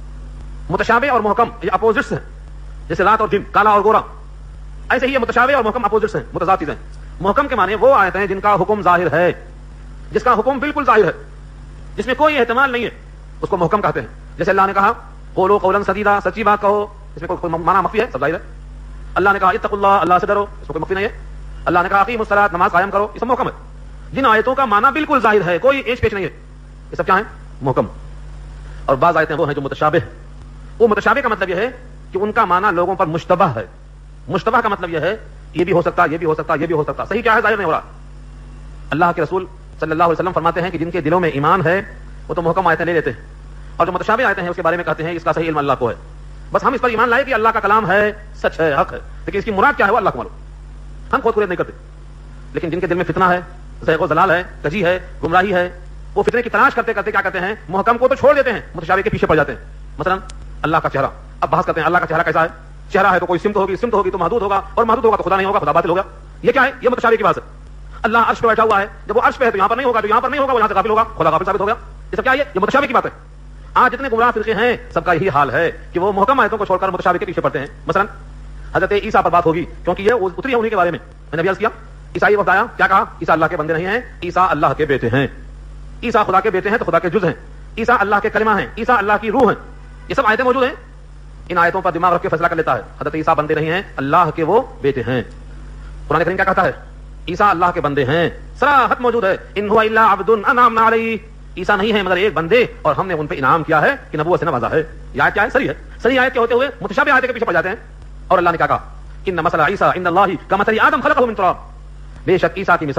Speaker 2: متشابہ اور محکم یہ اپوزٹس ہیں، جیسے رات اور دن، کالا اور گورا. ایسے ہی یہ متشابہ اور محکم اپوزٹس ہیں، متضاد چیزیں. محکم کے معنی وہ آیتیں ہیں جن کا حکم ظاہر ہے، جس کا حکم بالکل ظاہر ہے، جس میں کوئی احتمال نہیں ہے، اس کو محکم کہتے ہیں. جیسے اللہ نے کہا قولوا قولا سدیدا، سچی بات کہو، اس میں کوئی معنی مخفی ہے؟ سب ظاہر ہے. اللہ نے کہا اتقوا اللہ، اللہ سے ڈرو، اس کو کوئی مخفی نہیں ہے. اللہ نے کہا اقیموا الصلاۃ، نماز قائم کرو، یہ سب محکم ہے. جن آیتوں کا معنی بالکل ظاہر ہے، کوئی ایش پیش نہیں ہے، یہ سب کیا ہیں؟ محکم. اور بعض آیتیں وہ ہیں جو متشابہ. وہ متشابہ کا مطلب یہ ہے کہ ان کا معنی لوگوں پر مشتبہ ہے. مشتبہ کا مطلب یہ ہے یہ بھی ہو سکتا، یہ بھی ہو سکتا، یہ بھی ہو سکتا. صحیح کیا ہے ظاہر نہیں ہو رہا. اللہ کے رسول صلی اللہ علیہ وسلم فرماتے ہیں کہ جن کے دلوں میں ایمان ہے وہ تو محکم آیتیں لے لیتے ہیں، اور جو متشابہ آیتیں ہیں اس کے بارے میں کہتے ہیں اس کا صحیح علم اللہ کو ہے. بس ہم اس پر ایمان لائے کہ اللہ کا کلام ہے، سچ ہے، حق ہے، لیکن اس کی مراد کیا ہے وہ اللہ کو معلوم. ہم خود قرید نہیں کرتے. لیکن جن کے دل میں فتنہ ہے، زیغ و ضلال ہے، کجی ہے، گمراہی ہے، وہ فتنے کی تلاش کرتے کرتے کیا کرتے ہیں؟ محکم کو تو چھوڑ دیتے ہیں، متشابہ کے پیچھے پڑ جاتے ہیں. مثلا اللہ کا چہرہ. اب بحث کرتے ہیں اللہ کا چہرہ کیسا ہے. چہرہ ہے تو کوئی سمت ہوگی، سمت ہوگی تو محدود ہوگا، اور محدود ہوگا تو خدا نہیں ہوگا، خدا باطل ہوگا. یہ کیا ہے؟ یہ متشابہ کی بات ہے. اللہ عرش پہ بیٹھا ہوا ہے، جب وہ عرش پہ ہے تو یہاں پر نہیں ہوگا، جو یہاں پر نہیں ہوگا وہ یہاں سے غافل ہوگا، خدا غافل ثابت ہو گیا. یہ سب کیا ہے؟ یہ متشابہ کی بات ہے. آج جتنے گمراہ فرقے ہیں سب کا یہی حال ہے کہ وہ محکم آیتوں کو چھوڑ کر متشابہ کے پیچھے پڑتے ہیں. مثلا حضرت عیسیٰ پر بات ہوگی کیونکہ یہ اتری ہے انہی کے بارے میں. میں نے عرض کیا عیسائی وقت آیا، کیا کہا؟ عیسیٰ اللہ کے بندے نہیں ہیں، عیسیٰ اللہ کے بیٹے ہیں. عیسیٰ خدا کے بیٹے ہیں تو خدا کے جز ہیں. عیسیٰ اللہ کے کلمہ ہیں، عیسیٰ اللہ کی روح ہیں. یہ سب آیتیں موجود ہیں. ان آیتوں پر دماغ رکھ کے فیصلہ کر لیتا ہے حضرت عیسیٰ بندے نہیں ہیں، اللہ کے وہ بیٹے ہیں. قرآن کریم کیا کہتا ہے؟ عیسیٰ اللہ کے بندے ہیں، صراحت موجود ہے. ان هو الا عبد انعمنا علیہ. عیسیٰ نہیں ہے مگر ایک بندے اور ہم نے ان پہ انعام کیا ہے کہ نبوت سے نوازا ہے. یہ آیت کیا ہے؟ صحیح ہے. صحیح آیت کے ہوتے ہوئے متشابہ آیت کے پیچھے پڑ جاتے ہیں. اور اللہ نے کیا کہا؟ ان مثل عیسیٰ عند اللہ کمثل آدم خلقہ من تراب. بے شک عیسیٰ کی مثال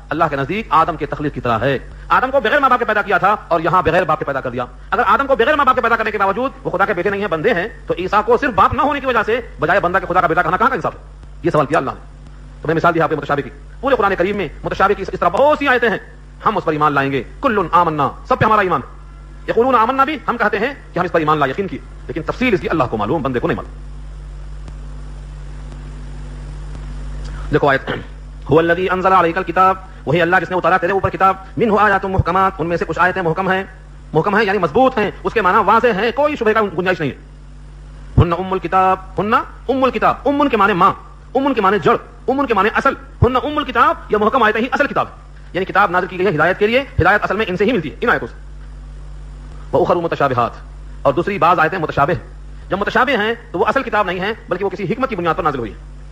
Speaker 2: اللہ کے نزدیک آدم کے تخلیق کی طرح ہے. آدم کو بغیر ماں باپ کے پیدا کیا تھا اور یہاں بغیر باپ کے پیدا کر دیا. اگر آدم کو بغیر ماں باپ کے پیدا کرنے کے باوجود وہ خدا کے بیٹے نہیں ہیں, بندے ہیں, تو عیسیٰ کو صرف باپ نہ ہونے کی وجہ سے بجائے بندہ کے خدا کا بیٹا کہنا کہاں کا انصاف ہے؟ یہ سوال کیا اللہ نے. تو میں مثال دی آپ کو متشابہ کی. پورے قرآن کریم میں متشابہ کی اس طرح بہت سی آیتیں ہیں. ہم اس پر ایمان لائیں گے. کل آمنا, سب پہ ہمارا ایمان ہے. یقولون آمنا بھی ہم کہتے ہیں کہ ہم اس پر ایمان لا یقین کیے, لیکن تفصیل اس کی اللہ کو معلوم, بندے کو نہیں معلوم. دیکھو آیت, هو الذی انزل علیک الکتاب, وہی اللہ جس نے اتارا تیرے اوپر کتاب, منہ آیات محکمات, ان میں سے کچھ آیتیں محکم ہیں. محکم ہیں یعنی مضبوط ہیں, اس کے معنی واضح ہیں, کوئی شبہ کا گنجائش نہیں ہے. ہن ام الکتاب, ہن ام الکتاب, ام کے معنی ماں, ام کے معنی جڑ, ام کے معنی اصل. ہن ام الکتاب, یہ محکم آیتیں ہی اصل کتاب ہے, یعنی کتاب نازل کی گئی ہے ہدایت کے لیے, ہدایت اصل میں ان سے ہی ملتی ہے, ان آیتوں سے. وأخر متشابہات, اور دوسری بعض آیتیں متشابہ. جب متشابہ ہیں تو وہ اصل کتاب نہیں ہیں, بلکہ وہ کسی حکمت کی بنیاد پر نازل ہوئی ہے.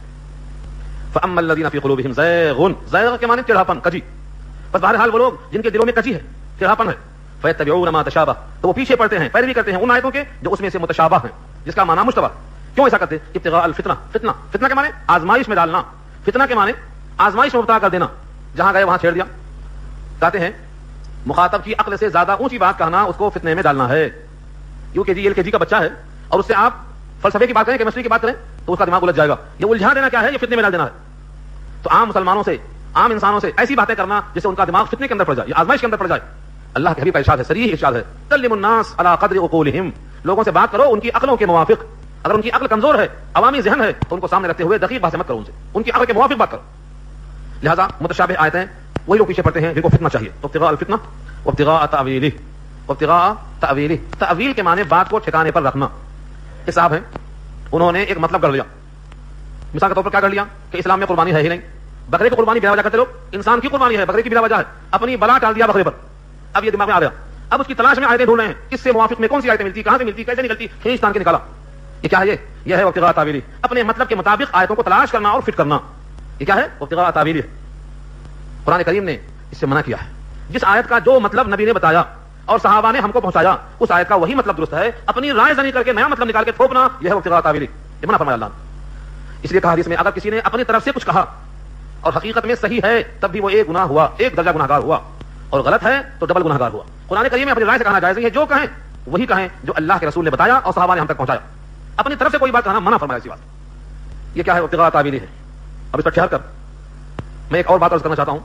Speaker 2: فأما الذين في قلوبهم زيغ, زیغ کے معنی ٹیڑھاپن, کجی. بس بہرحال وہ لوگ جن کے دلوں میں کجی ہے, ٹیڑھاپن ہے, فيتبعون ما تشابه, تو وہ پیچھے پڑتے ہیں, پیروی کرتے ہیں ان آیتوں کے جو اس میں سے متشابہ ہیں, جس کا معنی مشتبہ. کیوں ایسا کرتے؟ ابتغاء الفتنہ, فتنہ, فتنہ کے معنی آزمائش میں ڈالنا, فتنہ کے معنی آزمائش میں مبتلا کر دینا, جہاں گئے وہاں چھیڑ دیا. کہتے ہیں مخاطب کی عقل سے زیادہ اونچی بات کہنا اس کو فتنے میں ڈالنا ہے. یو کے جی ایل کے جی کا بچہ ہے اور اس سے آپ فلسفے کی بات کریں, کیمسٹری کی بات کریں, تو اس کا دماغ الجھ جائے گا. یہ الجھا دینا کیا ہے؟ یہ فتنے میں ڈال دینا ہے. تو عام مسلمانوں سے, عام انسانوں سے ایسی باتیں کرنا جس سے ان کا دماغ فتنے کے اندر پڑ جائے, یہ آزمائش کے اندر پڑ جائے. اللہ کے حبیب کا ارشاد ہے, صریح ارشاد ہے, کلم الناس علی قدر عقولہم, لوگوں سے بات کرو ان کی عقلوں کے موافق. اگر ان کی عقل کمزور ہے, عوامی ذہن ہے, تو ان کو سامنے رکھتے ہوئے دقیق بات مت کرو, ان سے ان کی عقل کے موافق بات کرو. لہذا متشابہ آیتیں وہی لوگ پیچھے پڑتے ہیں جن کو فتنہ چاہیے. تو ابتغاء الفتنہ وابتغاء تأویلہ, وابتغاء تأویلہ, تأویل کے معنی بات کو ٹھکانے پر رکھنا. ایک صاحب ہیں, انہوں نے ایک مطلب کر لیا. مثال کے طور پر کیا کر لیا کہ اسلام میں قربانی ہے ہی نہیں, بکرے کی قربانی بلا وجہ کرتے لوگ, انسان کی قربانی ہے, بکرے کی بلا وجہ ہے, اپنی بلا ٹال دیا بکرے پر. اب یہ دماغ میں آ گیا, اب اس کی تلاش میں آیتیں ڈھونڈ رہے ہیں, کس سے موافق میں کون سی آیتیں ملتی, کہاں سے ملتی, کیسے نکلتی, کھینچ تان کے نکالا. یہ کیا ہے؟ یہ یہ ہے ابتغاء تأویلہ, اپنے مطلب کے مطابق آیتوں کو تلاش کرنا اور فٹ کرنا. یہ کیا ہے؟ ابتغاء تأویلہ. قرآن کریم نے اس سے منع کیا ہے. جس آیت کا جو مطلب نبی نے بتایا اور صحابہ نے ہم کو پہنچایا, اس آیت کا وہی مطلب درست ہے, اپنی رائے زنی کر کے نیا مطلب نکال کے تھوپنا, یہ ہے ابتغاء تأویلہ. یہ منع فرمایا اللہ نے. اس لیے کہا حدیث میں, اگر کسی نے اپنی طرف سے کچھ کہا اور حقیقت میں صحیح ہے, تب بھی وہ ایک گناہ ہوا, ایک درجہ گناہگار ہوا, اور غلط ہے تو ڈبل گناہگار ہوا. قرآن کریم میں اپنی رائے سے کہنا جائز نہیں ہے, جو کہیں وہی کہیں جو اللہ کے رسول نے بتایا اور صحابہ نے ہم تک پہنچایا. اپنی طرف سے کوئی بات کہنا منع فرمایا. ایسی بات یہ کیا ہے؟ ابتغاء تأویلہ ہے. اب اس پر ٹھہر کر میں ایک اور بات عرض کرنا چاہتا ہوں.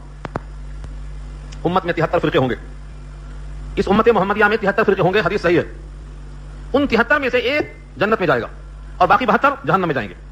Speaker 2: امت میں تہتر فرقے ہوں گے, اس امت محمدیہ میں تہتر فرقے ہوں گے, حدیث صحیح ہے. ان تہتر میں سے ایک جنت میں جائے گا اور باقی بہتر جہنم میں جائیں گے.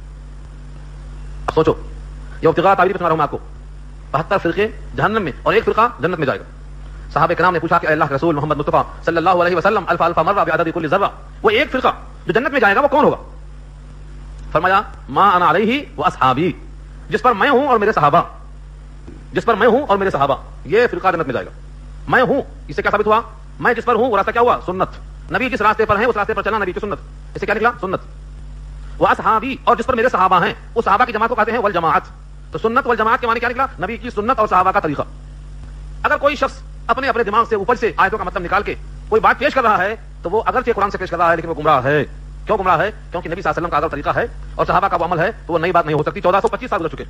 Speaker 2: اب سوچو, یہ ابتغاء تأویلہ پہ سنا رہا ہوں میں آپ کو. بہتر فرقے جہنم میں اور ایک فرقہ جنت میں جائے گا. صحابہ کرام نے پوچھا کہ اللہ کے رسول محمد مصطفیٰ صلی اللہ علیہ وسلم الف الف مرہ بعدد کل ذرہ, وہ ایک فرقہ جو جنت میں جائے گا وہ کون ہوگا؟ فرمایا ما انا علیہ واصحابی, جس پر میں ہوں اور میرے صحابہ, جس پر میں ہوں اور میرے صحابہ, یہ فرقہ جنت میں جائے گا. میں ہوں, اس سے کیا ثابت ہوا؟ میں جس پر ہوں وہ راستہ کیا ہوا؟ سنت. نبی جس راستے پر ہیں اس راستے پر چلنا نبی کی سنت. اس سے کیا نکلا؟ سنت. واصحابی, اور جس پر میرے صحابہ ہیں, اس صحابہ کی جماعت کو کہتے ہیں والجماعت. تو سنت والجماعت کے معنی کیا نکلا؟ نبی کی سنت اور صحابہ کا طریقہ. اگر کوئی شخص اپنے اپنے دماغ سے اوپر سے آیتوں کا مطلب نکال کے کوئی بات پیش کر رہا ہے تو وہ اگرچہ قرآن سے پیش کر رہا ہے لیکن وہ گمراہ ہے. کیوں گمراہ ہے؟ کیونکہ نبی صلی اللہ علیہ وسلم کا عدل طریقہ ہے اور صحابہ کا وہ عمل ہے, تو وہ نئی بات نہیں ہو سکتی. چودہ سو پچیس سال گزر چکے.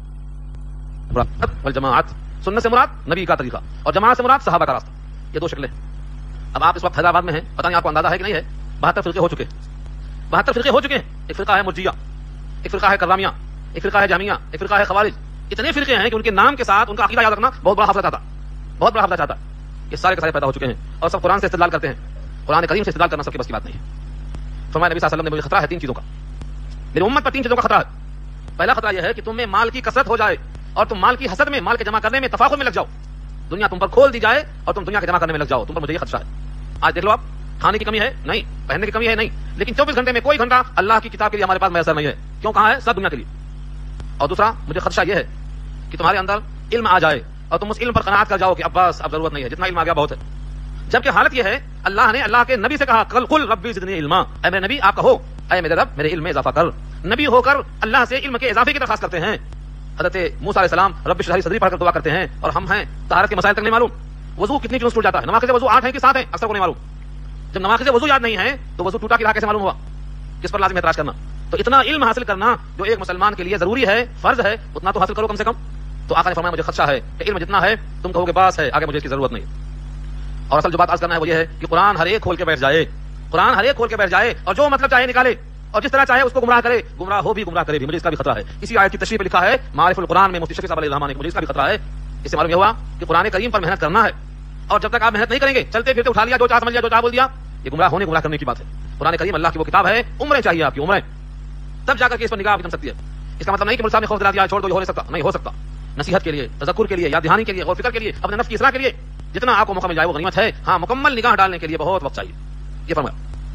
Speaker 2: والجماعت, سنت سے مراد نبی کا طریقہ اور جماعت سے مراد صحابہ کا راستہ. یہ دو شکلیں. اب آپ اس وقت حیدرآباد میں ہیں, پتہ نہیں آپ کو اندازہ ہے کہ نہیں ہے, بہتر فرقے ہو چکے ہیں. بہتر فرقے ہو چکے ہیں. ایک فرقہ ہے مرجیہ, ایک فرقہ ہے کرامیہ, ایک فرقہ ہے جامعہ, ایک فرقہ ہے خوارج. اتنے فرقے ہیں کہ ان کے نام کے ساتھ ان کا عقیدہ یاد رکھنا بہت بڑا حافظہ چاہتا, بہت بڑا حافظہ چاہتا. یہ سارے کے سارے پیدا ہو چکے ہیں اور سب قرآن سے استدلال کرتے ہیں. قرآن کریم سے استدلال کرنا سب کے بس کی بات نہیں ہے. فرمایا نبی صلی اللہ علیہ وسلم نے مجھے خطرہ ہے تین چیزوں کا, میری امت پر تین چیزوں کا خطرہ ہے. پہلا خطرہ یہ ہے کہ تم میں مال کی کثرت ہو جائے اور تم مال کی حسد میں, مال کے جمع کرنے میں, تفاخر میں لگ جاؤ. دنیا تم پر کھول دی جائے اور تم دنیا کے جمع کرنے میں لگ جاؤ. تم پر مجھے یہ خدشہ ہے. آج دیکھ لو آپ, کھانے کی کمی ہے نہیں, پہننے کی کمی ہے نہیں, لیکن چوبیس گھنٹے میں کوئی گھنٹہ اللہ کی کتاب کے لیے ہمارے پاس میسر نہیں ہے. کیوں؟ کہاں ہے؟ سب دنیا کے لیے. اور دوسرا مجھے خدشہ یہ ہے کہ تمہارے اندر علم آ جائے اور تم اس علم پر قناعت کر جاؤ کہ اب بس اب ضرورت نہیں ہے, جتنا علم آ گیا بہت ہے. جبکہ حالت یہ ہے, اللہ نے اللہ کے نبی سے کہا قل قل ربی زدنی علما, اے میرے نبی آپ کہو اے میرے رب میرے علم میں اضافہ کر. نبی ہو کر اللہ سے علم کے اضافے کی درخواست کرتے ہیں. حضرت موسیٰ علیہ السلام رب اشرح لی صدری پڑھ کر دعا کرتے ہیں, اور ہم ہیں طہارت کے مسائل تک نہیں معلوم. وضو کتنی چیزوں سے ٹوٹ جاتا ہے, نواقض وضو آٹھ ہیں کہ سات ہیں, اکثر کو نہیں معلوم. جب نواقض وضو یاد نہیں ہے تو وضو ٹوٹا کی راہ کیسے معلوم ہوا؟ کس پر لازم ہے تلاش کرنا. تو اتنا علم حاصل کرنا جو ایک مسلمان کے لیے ضروری ہے, فرض ہے, اتنا تو حاصل کرو کم سے کم. تو آقا نے فرمایا مجھے خدشہ ہے کہ علم جتنا ہے تم کہو کہ بس ہے، آگے مجھے اس کی ضرورت نہیں. اور اصل جو بات عرض کرنا ہے وہ یہ ہے کہ قرآن ہر ایک کھول کے بیٹھ جائے، قرآن ہر ایک کھول کے بیٹھ جائے اور جو مطلب چاہے نکالے اور جس طرح چاہے اس کو گمراہ کرے، گمراہ ہو بھی گمراہ کرے بھی، مجھے اس کا بھی خطرہ ہے. اسی آیت کی تشریح پہ لکھا ہے معارف القرآن میں مفتی شفیع صاحب علیہ الرحمٰن نے، مجھے اس کا بھی خطرہ ہے. اس سے معلوم یہ ہوا کہ قرآن کریم پر محنت کرنا ہے، اور جب تک آپ محنت نہیں کریں گے، چلتے پھرتے اٹھا لیا، جو چاہ سمجھ لیا، جو چاہ بول دیا، یہ گمراہ ہونے گمراہ کرنے کی بات ہے. قرآن کریم اللہ کی وہ کتاب ہے، عمریں چاہیے آپ کی، عمریں، تب جا کر کے اس پر نگاہ بن سکتی ہے. اس کا مطلب نہیں کہ مولوی صاحب نے خوف دلا دیا چھوڑ دو، یہ ہو نہیں سکتا، نہیں ہو سکتا. نصیحت کے لیے، تذکر کے لیے، یاد دہانی کے لیے، غور فکر کے لیے، اپنے نفس کی اصلاح کے لیے جتنا آپ کو موقع مل جائے وہ غنیمت ہے. ہاں مکمل نگاہ ڈالنے کے لیے بہت وقت چاہیے. یہ فرمایا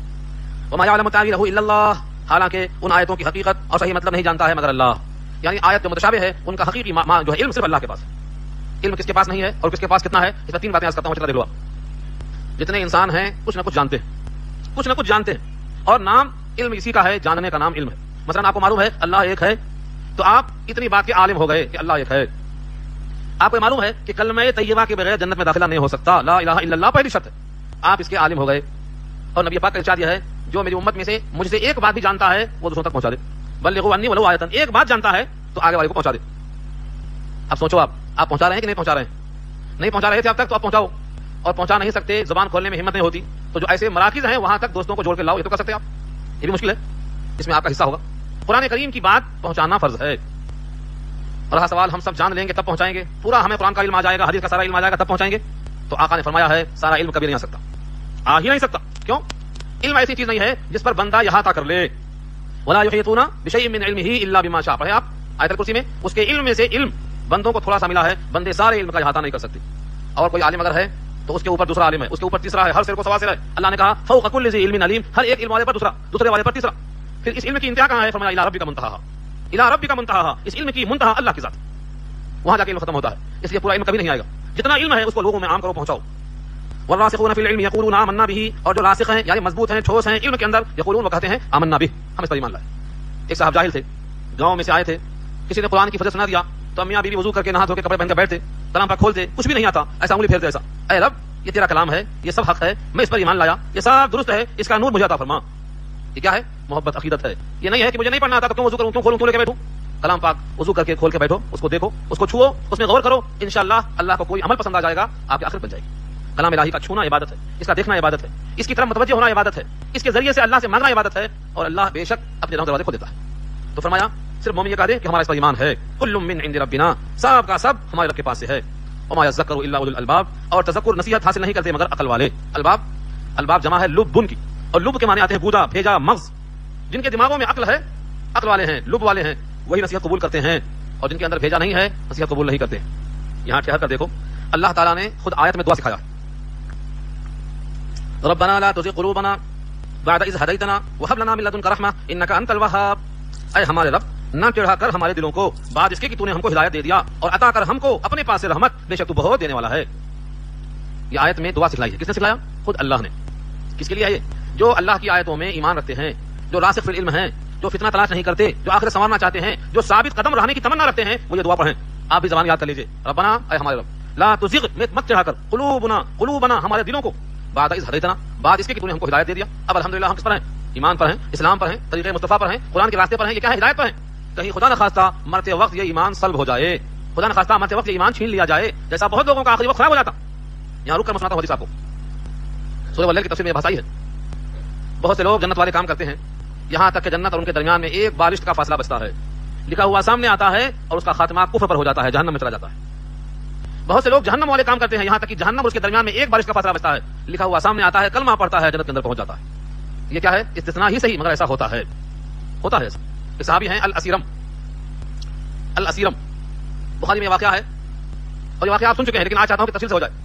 Speaker 2: وما يعلم تاويله الا الله، حالانکہ ان آیتوں کی حقیقت اور صحیح مطلب نہیں جانتا ہے مگر اللہ. یعنی آیت جو متشابہ ہے ان کا حقیقی جو ہے علم صرف اللہ کے پاس ہے. علم کس کے پاس نہیں ہے اور کس کے پاس کتنا ہے؟ اس میں تین باتیں عرض کرتا ہوں، چلا دیکھ لو. جتنے انسان ہیں کچھ نہ کچھ جانتے ہیں، کچھ نہ کچھ جانتے ہیں، اور نام علم اسی کا ہے، جاننے کا نام علم ہے. مثلا آپ کو معلوم ہے اللہ ایک ہے تو آپ اتنی بات کے عالم ہو گئے کہ اللہ ایک ہے. آپ کو معلوم ہے کہ کلمہ طیبہ کے بغیر جنت میں داخلہ نہیں ہو سکتا، لا الہ الا اللہ پہلی شرط ہے، آپ اس کے عالم ہو گئے. اور نبی پاک کا ارشاد یہ ہے جو میری امت میں سے مجھ سے ایک بات بھی جانتا ہے وہ دوسروں تک پہنچا دے. بلغوا انی ولو آیۃ، ایک بات جانتا ہے تو آگے والے کو پہنچا دے. اب سوچو آپ آپ پہنچا رہے ہیں کہ نہیں پہنچا رہے ہیں؟ نہیں پہنچا رہے تھے اب تک تو آپ پہنچاؤ. اور پہنچا نہیں سکتے، زبان کھولنے میں ہمت نہیں ہوتی، تو جو ایسے مراکز ہیں وہاں تک دوستوں کو جوڑ کے لاؤ، یہ تو کر سکتے ہیں آپ. یہ بھی مشکل ہے، اس میں آپ کا حصہ ہوگا. قرآن کریم کی بات پہنچانا فرض ہے. اور رہا سوال ہم سب جان لیں گے تب پہنچائیں گے، پورا ہمیں قرآن کا علم آ جائے گا، حدیث کا سارا علم آ جائے گا تب پہنچائیں گے، تو آقا نے فرمایا ہے سارا علم کبھی نہیں آ سکتا، آ ہی نہیں سکتا. کیوں؟ علم ایسی چیز نہیں ہے جس پر بندہ احاطہ کر لے. ولا یحیطون بشیء من علمہ الا بما شاء، پڑھے آپ آیت الکرسی میں. اس کے علم میں سے علم بندوں کو تھوڑا سا ملا ہے، بندے سارے علم کا احاطہ نہیں کر سکتے. اور کوئی عالم اگر ہے تو اس کے اوپر دوسرا عالم ہے، اس کے اوپر تیسرا ہے، ہر سر کو سوا سر ہے. اللہ نے کہا فوق کل ذی علم علیم، ہر ایک علم والے پر دوسرا، دوسرے والے پر تیسرا. پھر اس علم کی انتہا کہاں ہے؟ فرمایا الی ربک منتہا، الی ربک منتہا، اس علم کی منتہا اللہ کی ذات، وہاں جا کے علم ختم ہوتا ہے. اس لیے پورا علم کبھی نہیں آئے گا. جتنا علم ہے اس کو لوگوں میں عام کرو، پہنچاؤ. والراسخون فی العلم یقولون آمنا به، اور جو راسخ ہیں یعنی مضبوط ہیں، ٹھوس ہیں علم کے اندر، یقولون وہ کہتے ہیں آمنا به، ہم اس پر ایمان لائے. ایک صاحب جاہل تھے، گاؤں میں سے آئے تھے، کسی نے قرآن کی فضل سنا دیا تو میاں بیوی وضو کر کے نہا دھو کے کپڑے پہن کے بیٹھتے، کلام پاک کھولتے، کچھ بھی نہیں آتا، ایسا انگلی پھیرتے، ایسا اے رب یہ تیرا کلام ہے، یہ سب حق ہے، میں اس پر ایمان لایا، یہ سب درست ہے، اس کا نور مجھے عطا فرما. یہ کیا ہے؟ محبت، عقیدت ہے. یہ نہیں ہے کہ مجھے نہیں پڑھنا آتا تو کیوں وضو کروں، کیوں کھولوں، کیوں لے کے بیٹھوں. کلام پاک وضو کر کے کھول کے بیٹھو، اس کو دیکھو، اس کو چھوؤ، اس میں غور کرو، انشاءاللہ اللہ کو کوئی عمل پسند آ جائے گا، آپ کی آخرت بن جائے گی. کلام الہی کا چھونا عبادت ہے، اس کا دیکھنا عبادت ہے، اس کی طرف متوجہ ہونا عبادت ہے، اس کے ذریعے سے اللہ سے مانگنا عبادت ہے، اور اللہ بے شک اپنے رحمت دروازے کھول دیتا ہے. تو فرمایا صرف مومن یہ کہہ دے کہ ہمارا اس پر ایمان ہے، کل من عند ربنا، سب کا سب ہمارے رب کے پاس سے ہے. وما یذکر الا اولو الالباب، اور تذکر نصیحت حاصل نہیں کرتے مگر عقل والے. الباب، الباب جمع ہے لب کی، اور لب کے معنی آتے ہیں گودا، بھیجا، مغز. جن کے دماغوں میں عقل ہے، عقل والے ہیں، لب والے ہیں، وہی نصیحت قبول کرتے ہیں، اور جن کے اندر بھیجا نہیں ہے نصیحت قبول نہیں کرتے. یہاں ٹھہر کر دیکھو، اللہ تعالیٰ نے خود آیت میں دعا سکھایا، ربنا لا تزغ قلوبنا بعد اذ هديتنا وهب لنا من لدنك رحمة انك انت الوهاب. اے ہمارے رب نہ چڑھا کر ہمارے دلوں کو بعد اس کے کہ تو نے ہم کو ہدایت دے دیا، اور عطا کر ہم کو اپنے پاس سے رحمت، بے شک تو بہت دینے والا ہے. یہ آیت میں دعا سکھلائی ہے، کس نے سکھلایا؟ خود اللہ نے. کس کے لیے ہے یہ؟ جو اللہ کی آیتوں میں ایمان رکھتے ہیں، جو راسخ فی العلم ہیں، جو فتنہ تلاش نہیں کرتے، جو آخرت سنوارنا چاہتے ہیں، جو ثابت قدم رہنے کی تمنا رکھتے ہیں، وہ یہ دعا پڑھیں. آپ بھی زبان یاد کر لیجیے، ربنا اے ہمارے رب لا تزغ، مت چڑھا کر، قلوبنا قلوبنا ہمارے دلوں کو، بعد اذ ہدیتنا، بعد اس کے کہ تو نے ہم کو ہدایت دے دیا. اب الحمدللہ ہم کس پر ہیں؟ ایمان پر ہیں، اسلام پر ہیں، طریقے مصطفیٰ پر ہیں، قرآن کے راستے پر ہیں. یہ کیا ہے؟ ہدایت پر ہیں. کہیں خدا نہ خواستہ مرتے وقت یہ ایمان سلب ہو جائے، خدا نہ خواستہ مرتے وقت یہ ایمان چھین لیا جائے، جیسا بہت لوگوں کا آخری وقت خراب ہو جاتا. یہاں رک کر میں سناتا ہوں حدیث آپ کو، سورہ واللیل کی تفسیر میں بھاسائی ہے. بہت سے لوگ جنت والے کام کرتے ہیں، یہاں تک کہ جنت اور ان کے درمیان میں ایک بارش کا فاصلہ بچتا ہے، لکھا ہوا سامنے آتا ہے، اور اس کا خاتمہ کفر پر ہو جاتا ہے، جہنم میں چلا جاتا ہے. بہت سے لوگ جہنم والے کام کرتے ہیں، یہاں تک کہ جہنم اور اس کے درمیان میں ایک بارش کا فاصلہ بچتا ہے، لکھا ہوا سامنے آتا ہے، کلمہ پڑھتا ہے، جنت کے اندر پہنچ جاتا ہے. یہ کیا ہے؟ استثناء ہی صحیح، مگر ایسا ہوتا ہے، ہوتا ہے ایسا. یہ صحابی ہیں الاسیرم، الاسیرم بخاری میں واقعہ ہے، اور یہ واقعہ آپ سن چکے ہیں، لیکن آج چاہتا ہوں کہ تفصیل سے ہو جائے.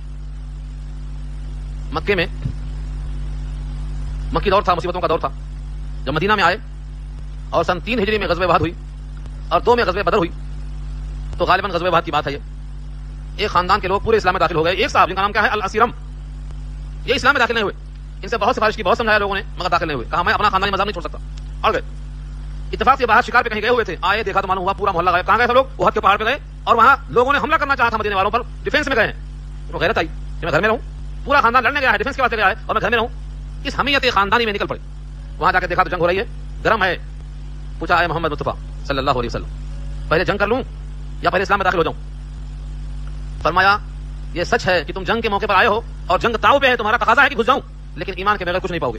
Speaker 2: مکے میں مکی دور تھا، مصیبتوں کا دور تھا. جب مدینہ میں آئے اور سن تین ہجری میں غزوہ احد ہوئی اور دو میں غزوہ بدر ہوئی، تو غالباً غزوہ احد کی بات ہے. یہ ایک خاندان کے لوگ پورے اسلام میں داخل ہو گئے. ایک صاحب جن کا نام کیا ہے؟ الاسیرم، یہ اسلام میں داخل نہیں ہوئے. ان سے بہت سفارش کی، بہت سمجھایا لوگوں نے، مگر داخل نہیں ہوئے. کہا میں اپنا خاندانی مذہب نہیں چھوڑ سکتا، اور گئے. اتفاق سے باہر شکار پہ کہیں گئے ہوئے تھے، آئے دیکھا تو معلوم ہوا پورا محلہ غائب. کہاں گئے تھے لوگ؟ احد کے پہاڑ پہ گئے، اور وہاں لوگوں نے حملہ کرنا چاہا تھا مدینے والوں پر، ڈیفینس میں گئے ہیں. تو غیرت آئی کہ میں گھر میں رہوں، پورا خاندان لڑنے گیا ہے، ڈیفینس کے واسطے گیا ہے، اور میں گھر میں رہوں. اس حمیت خاندانی میں نکل پڑے. وہاں جا کے دیکھا تو جنگ ہو رہی ہے، گرم ہے. پوچھا اے محمد مصطفیٰ صلی اللہ علیہ وسلم، پہلے جنگ کر لوں یا پہلے اسلام میں داخل ہو جاؤں؟ فرمایا یہ سچ ہے کہ تم جنگ کے موقع پر آئے ہو اور جنگ تاؤ پہ ہے, تمہارا تقاضا ہے کہ گھس جاؤں, لیکن ایمان کے بغیر کچھ نہیں پاؤ گے.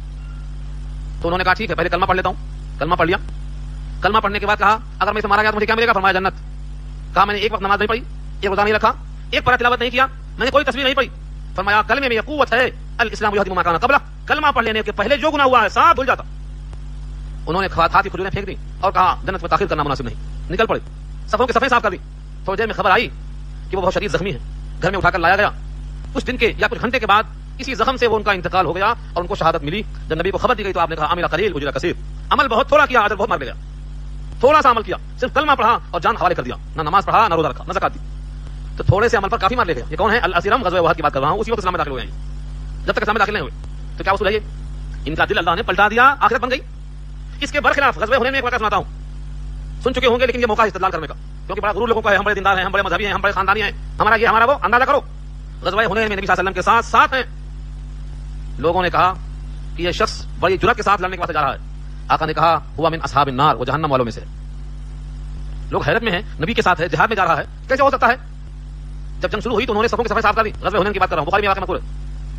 Speaker 2: تو انہوں نے کہا ٹھیک ہے, پہلے کلمہ پڑھ لیتا ہوں. کلمہ پڑھ لیا. کلمہ پڑھنے کے بعد کہا اگر میں اسے مارا گیا تو مجھے کیا ملے گا؟ فرمایا جنت. کہا میں نے ایک وقت نماز نہیں پڑھی, ایک روزہ نہیں رکھا, ایک پارہ تلاوت نہیں کیا, میں نے کوئی تصویر نہیں پڑھی. فرمایا کلمے میں یہ قوت ہے, الاسلام یہدم ما کان قبلہ, کلمہ پڑھ لینے کے پہلے جو گناہ ہوا ہے سب دھل جاتا. انہوں نے ہاتھ کی کھجوریں پھینک دی اور کہا جنت میں داخل کرنا مناسب نہیں, نکل پڑے. صفوں کے صفیں صاف کر دی. تھوڑی دیر میں خبر آئی کہ وہ بہت شدید زخمی ہے, گھر میں اٹھا کر لایا گیا. کچھ دن کے یا کچھ گھنٹے کے بعد اسی زخم سے وہ ان کا انتقال ہو گیا اور ان کو شہادت ملی. جب نبی کو خبر دی گئی تو آپ نے کہا عمل قلیل اجر کثیر, عمل بہت تھوڑا کیا, اجر بہت مار گیا. تھوڑا سا عمل کیا, صرف کلمہ پڑھا اور جان حوالے کر دیا, نہ نماز پڑھا نہ روزہ رکھا نہ زکات دی, تو تھوڑے سے عمل پر کافی مار لے گیا. یہ کون ہے؟ الاسرم غزوہ احد کی بات کر رہا ہوں, اسی وقت اسلام میں داخل ہوئے ہیں. جب تک اسلام میں داخل نہیں ہوئے تو کیا اصول ہے؟ ان کا دل اللہ نے پلٹا دیا, آخرت بن گئی. اس کے برخلاف غزوہ حنین میں ایک واقعہ سناتا ہوں, سن چکے ہوں گے, لیکن یہ موقع استدلال کرنے کا, کیونکہ بڑا غرور لوگوں کا ہے, ہم بڑے دیندار ہیں, ہم بڑے مذہبی ہیں, ہم بڑے خاندانی ہیں, ہمارا یہ ہمارا وہ. اندازہ کرو غزوہ حنین میں نبی صلی اللہ علیہ وسلم کے ساتھ ساتھ ہیں. لوگوں نے کہا کہ یہ شخص بڑی جرأت کے ساتھ لڑنے کے واسطے جا رہا ہے. آقا نے کہا ہوا من اصحاب النار, وہ جہنم والوں میں سے. لوگ حیرت میں ہیں, نبی کے ساتھ ہے, جہاد میں جا رہا ہے, کیسے ہو سکتا ہے؟ جب جنگ شروع ہوئی تو انہوں نے صفوں کی صفائی صاف کر دی. غزوہ حنین کی بات کر رہا ہوں, بخاری میں واقعہ مذکور ہے.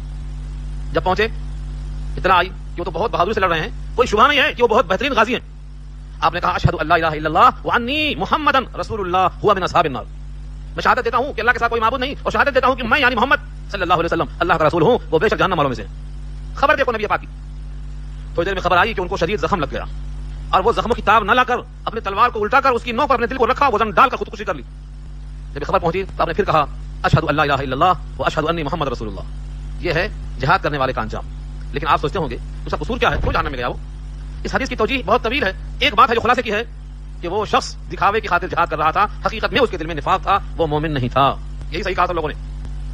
Speaker 2: جب پہنچے اطلاع آئی کہ وہ تو بہت بہادری سے لڑ رہے ہیں, کوئی شبہ نہیں ہے کہ وہ بہت بہترین غازی ہیں. آپ نے کہا اشہد ان لا الہ الا اللہ وانی محمد رسول اللہ ہوا من اصحاب النار, میں شہادت دیتا ہوں کہ اللہ کے ساتھ کوئی معبود نہیں, اور شہادت دیتا ہوں کہ میں یعنی محمد صلی اللہ علیہ وسلم اللہ کا رسول ہوں, وہ بے شک جہنم والوں میں سے. خبر دیکھو نبی پاک کی. تھوڑی دیر میں خبر آئی کہ ان کو شدید زخم لگ گیا, اور وہ زخموں کی تاب نہ لا کر اپنی تلوار کو الٹا کر اس کی نوک پر اپنے دل کو رکھا, وزن ڈال کر خودکشی کر لی. جب خبر پہنچی تو آپ نے پھر کہا اشہد ان لا الہ الا اللہ واشہد انی محمد رسول اللہ. یہ ہے جہاد کرنے والے کا انجام. لیکن آپ سوچتے ہوں گے اس کا قصور کیا ہے, کیوں جہنم میں گیا وہ؟ اس حدیث کی توجیہ بہت طویل ہے. ایک بات ہے جو خلاصے کی ہے کہ وہ شخص دکھاوے کی خاطر جہاد کر رہا تھا, حقیقت میں اس کے دل میں نفاق تھا, وہ مومن نہیں تھا. یہی صحیح کہا تھا لوگوں نے.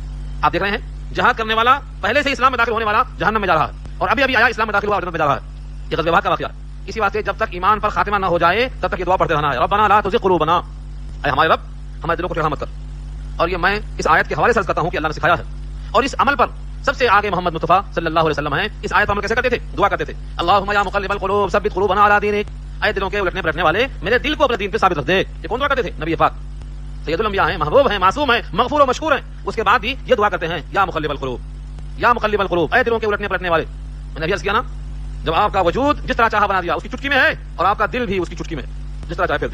Speaker 2: آپ دیکھ رہے ہیں جہاد کرنے والا پہلے سے اسلام میں داخل ہونے والا جہنم میں جا رہا ہے, اور ابھی ابھی آیا اسلام میں داخل ہوا اور جنت میں جا رہا ہے. یہ غزوہ احد کا واقعہ. اسی واسطے جب تک ایمان پر خاتمہ نہ ہو جائے تب تک یہ دعا پڑھتے رہنا ہے, ربنا لا تزغ قلوبنا, اے ہمارے رب ہمارے دلوں کو ٹیڑھا مت کر. اور یہ میں اس آیت کے حوالے سے عرض کرتا ہوں کہ اللہ نے سکھایا ہے, اور اس عمل پر سب سے آگے محمد مصطفیٰ صلی اللہ علیہ وسلم ہیں. اس آیت پر عمل کیسے کرتے تھے؟ دعا کرتے تھے, اللہم یا مقلب القلوب ثبت قلوبنا علی دینک, اے دلوں کے الٹنے پلٹنے والے میرے دل کو اپنے دین پہ ثابت رکھ دے. یہ کون دعا کرتے تھے؟ نبی پاک سید الانبیاء ہیں, محبوب ہیں, معصوم ہیں, مغفور و مشکور ہیں. اس کے بعد بھی یہ دعا کرتے ہیں یا مقلب القلوب, یا مقلب القلوب, اے دلوں کے الٹنے پلٹنے والے. میں نے عرض کیا نا, جب آپ کا وجود جس طرح چاہا بنا دیا اس کی چٹکی میں ہے, اور آپ کا دل بھی اس کی چٹکی میں ہے, جس طرح چاہے پھر دے.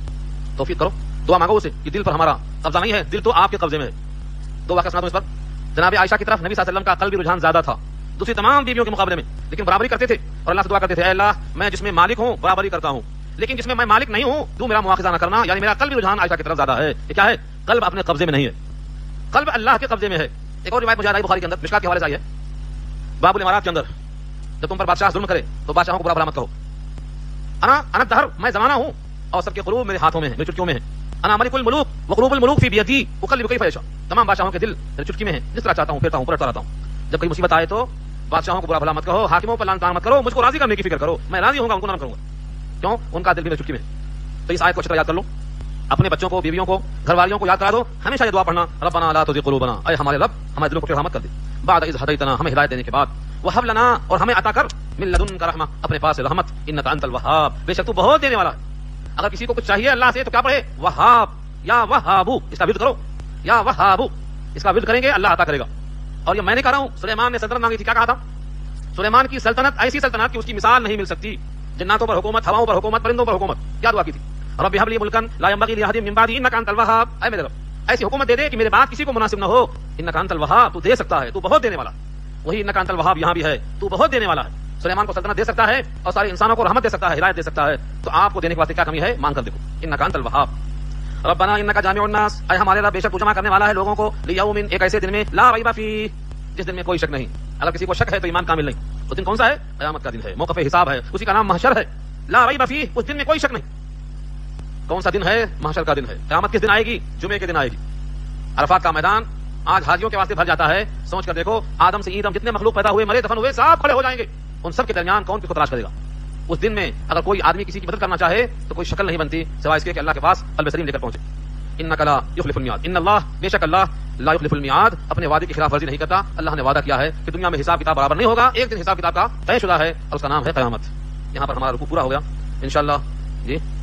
Speaker 2: توفیق کرو, دعا مانگو اسے کہ دل پر ہمارا قبضہ نہیں ہے, دل تو آپ کے قبضے میں ہے. دو واقعہ سنا دوں اس پر. جناب عائشہ کی طرف نبی صلی اللہ علیہ وسلم کا قلبی رجحان زیادہ تھا دوسری تمام بیویوں کے مقابلے میں, لیکن برابری کرتے تھے اور اللہ سے دعا کرتے تھے, اے اللہ میں جس میں مالک ہوں برابری کرتا ہوں, لیکن جس میں میں مالک نہیں ہوں تو میرا مواخذہ نہ کرنا. یعنی میرا قلبی رجحان عائشہ کی طرف زیادہ ہے. یہ کیا ہے؟ قلب اپنے قبضے میں نہیں ہے, قلب اللہ کے قبضے میں ہے. ایک اور روایت مجھے آئی بخاری کے اندر, مشکات کے حوالے سے آئی ہے, باب الامارات کے اندر, جب تم پر بادشاہ ظلم کرے تو بادشاہوں کو برا بھلا مت کہو. انا انا الدہر, میں زمانہ ہوں اور سب کے قلوب میرے ہاتھوں میں ہیں, میری چٹکیوں میں ہیں. انا ملک الملوک وقلوب الملوک فی بیدی اقلب کیف یشاء, تمام بادشاہوں کے دل میری چٹکی میں ہیں, جس طرح چاہتا ہوں پھرتا ہوں پلٹتا رہتا ہوں. جب کوئی مصیبت آئے تو بادشاہوں کو برا بھلا مت کہو, حاکموں پر لعن طعن مت کرو, مجھ کو راضی کرنے کی فکر کرو, میں راضی ہوں گا ان کو نہ کروں گا. کیوں؟ ان کا دل بھی میری چٹکی میں. تو اس آیت کو اچھی طرح یاد کر لو, اپنے بچوں کو, بیویوں کو, گھر والیوں کو یاد کرا دو, ہمیشہ یہ دعا پڑھنا, ربنا لا تزغ قلوبنا, اے ہمارے رب ہمارے دلوں کو ٹیڑھا مت کر دے, بعد اذ ہدیتنا, ہمیں ہدایت دینے کے بعد, وہب لنا, اور ہمیں عطا کر, من لدنک رحمہ, اپنے پاس سے رحمت, انک انت الوہاب, بے شک تو بہت دینے والا ہے. اگر کسی کو کچھ چاہیے اللہ سے تو کیا پڑھے؟ وہاب, یا وہابو, اس کا ورد کرو, یا وہابو, اس کا ورد کریں گے اللہ عطا کرے گا. اور یہ میں نے کہہ رہا ہوں, سلیمان نے سلطنت مانگی تھی, کیا کہا تھا؟ سلیمان کی سلطنت ایسی سلطنت کہ اس کی مثال نہیں مل سکتی. جناتوں پر حکومت, ہواؤں پر حکومت, پرندوں پر حکومت. کیا دعا کی تھی؟ رب هب لي ملكا لا ينبغي لاحد من بعدي انك انت الوهاب, اے میرے رب ایسی حکومت دے دے کہ میرے بعد کسی کو مناسب نہ ہو. انك انت الوهاب, تو دے سکتا ہے, تو بہت دینے والا. وہی انك انت الوهاب یہاں بھی ہے, تو بہت دینے والا ہے. سلیمان کو سلطنت دے سکتا ہے اور سارے انسانوں کو رحمت دے سکتا ہے, ہدایت دے سکتا ہے. تو آپ کو دینے کے واسطے کیا کمی ہے؟ مانگ کر دیکھو. انك انت الوهاب. ربنا انك جامع الناس, اے ہمارے رب بے شک تو جمع کرنے والا ہے لوگوں کو, لیوم, ایک ایسے دن میں, لا ریب فیہ, جس دن میں کوئی شک نہیں. اگر کسی کو شک ہے تو ایمان کامل نہیں. وہ دن کون سا ہے؟ قیامت کا دن ہے, موقف حساب ہے, اسی کا نام محشر ہے. لا ریب فیہ, اس دن میں کوئی شک نہیں. کون سا دن ہے؟ محشر کا دن ہے. قیامت کس دن آئے گی؟ جمعے کے دن آئے گی. عرفات کا میدان آج حاجیوں کے واسطے بھر جاتا ہے. سوچ کر دیکھو, آدم سے ایدم جتنے مخلوق پیدا ہوئے, مرے, دفن ہوئے, سب کھڑے ہو جائیں گے. ان سب کے درمیان کون کس کو تلاش کرے گا؟ اس دن میں اگر کوئی آدمی کسی کی مدد کرنا چاہے تو کوئی شکل نہیں بنتی سوائے اس کے کہ اللہ کے پاس قلب سلیم لے کر پہنچے. انک لا یخلف المیعاد, ان اللہ, بے شک اللہ, لا یخلف المیعاد, اپنے وعدے کی خلاف ورزی نہیں کرتا. اللہ نے وعدہ کیا ہے کہ دنیا میں حساب کتاب برابر نہیں ہوگا, ایک دن حساب کتاب کا طے شدہ ہے اور اس کا نام ہے قیامت. یہاں پر ہمارا رکوع پورا ہو گیا انشاءاللہ. جی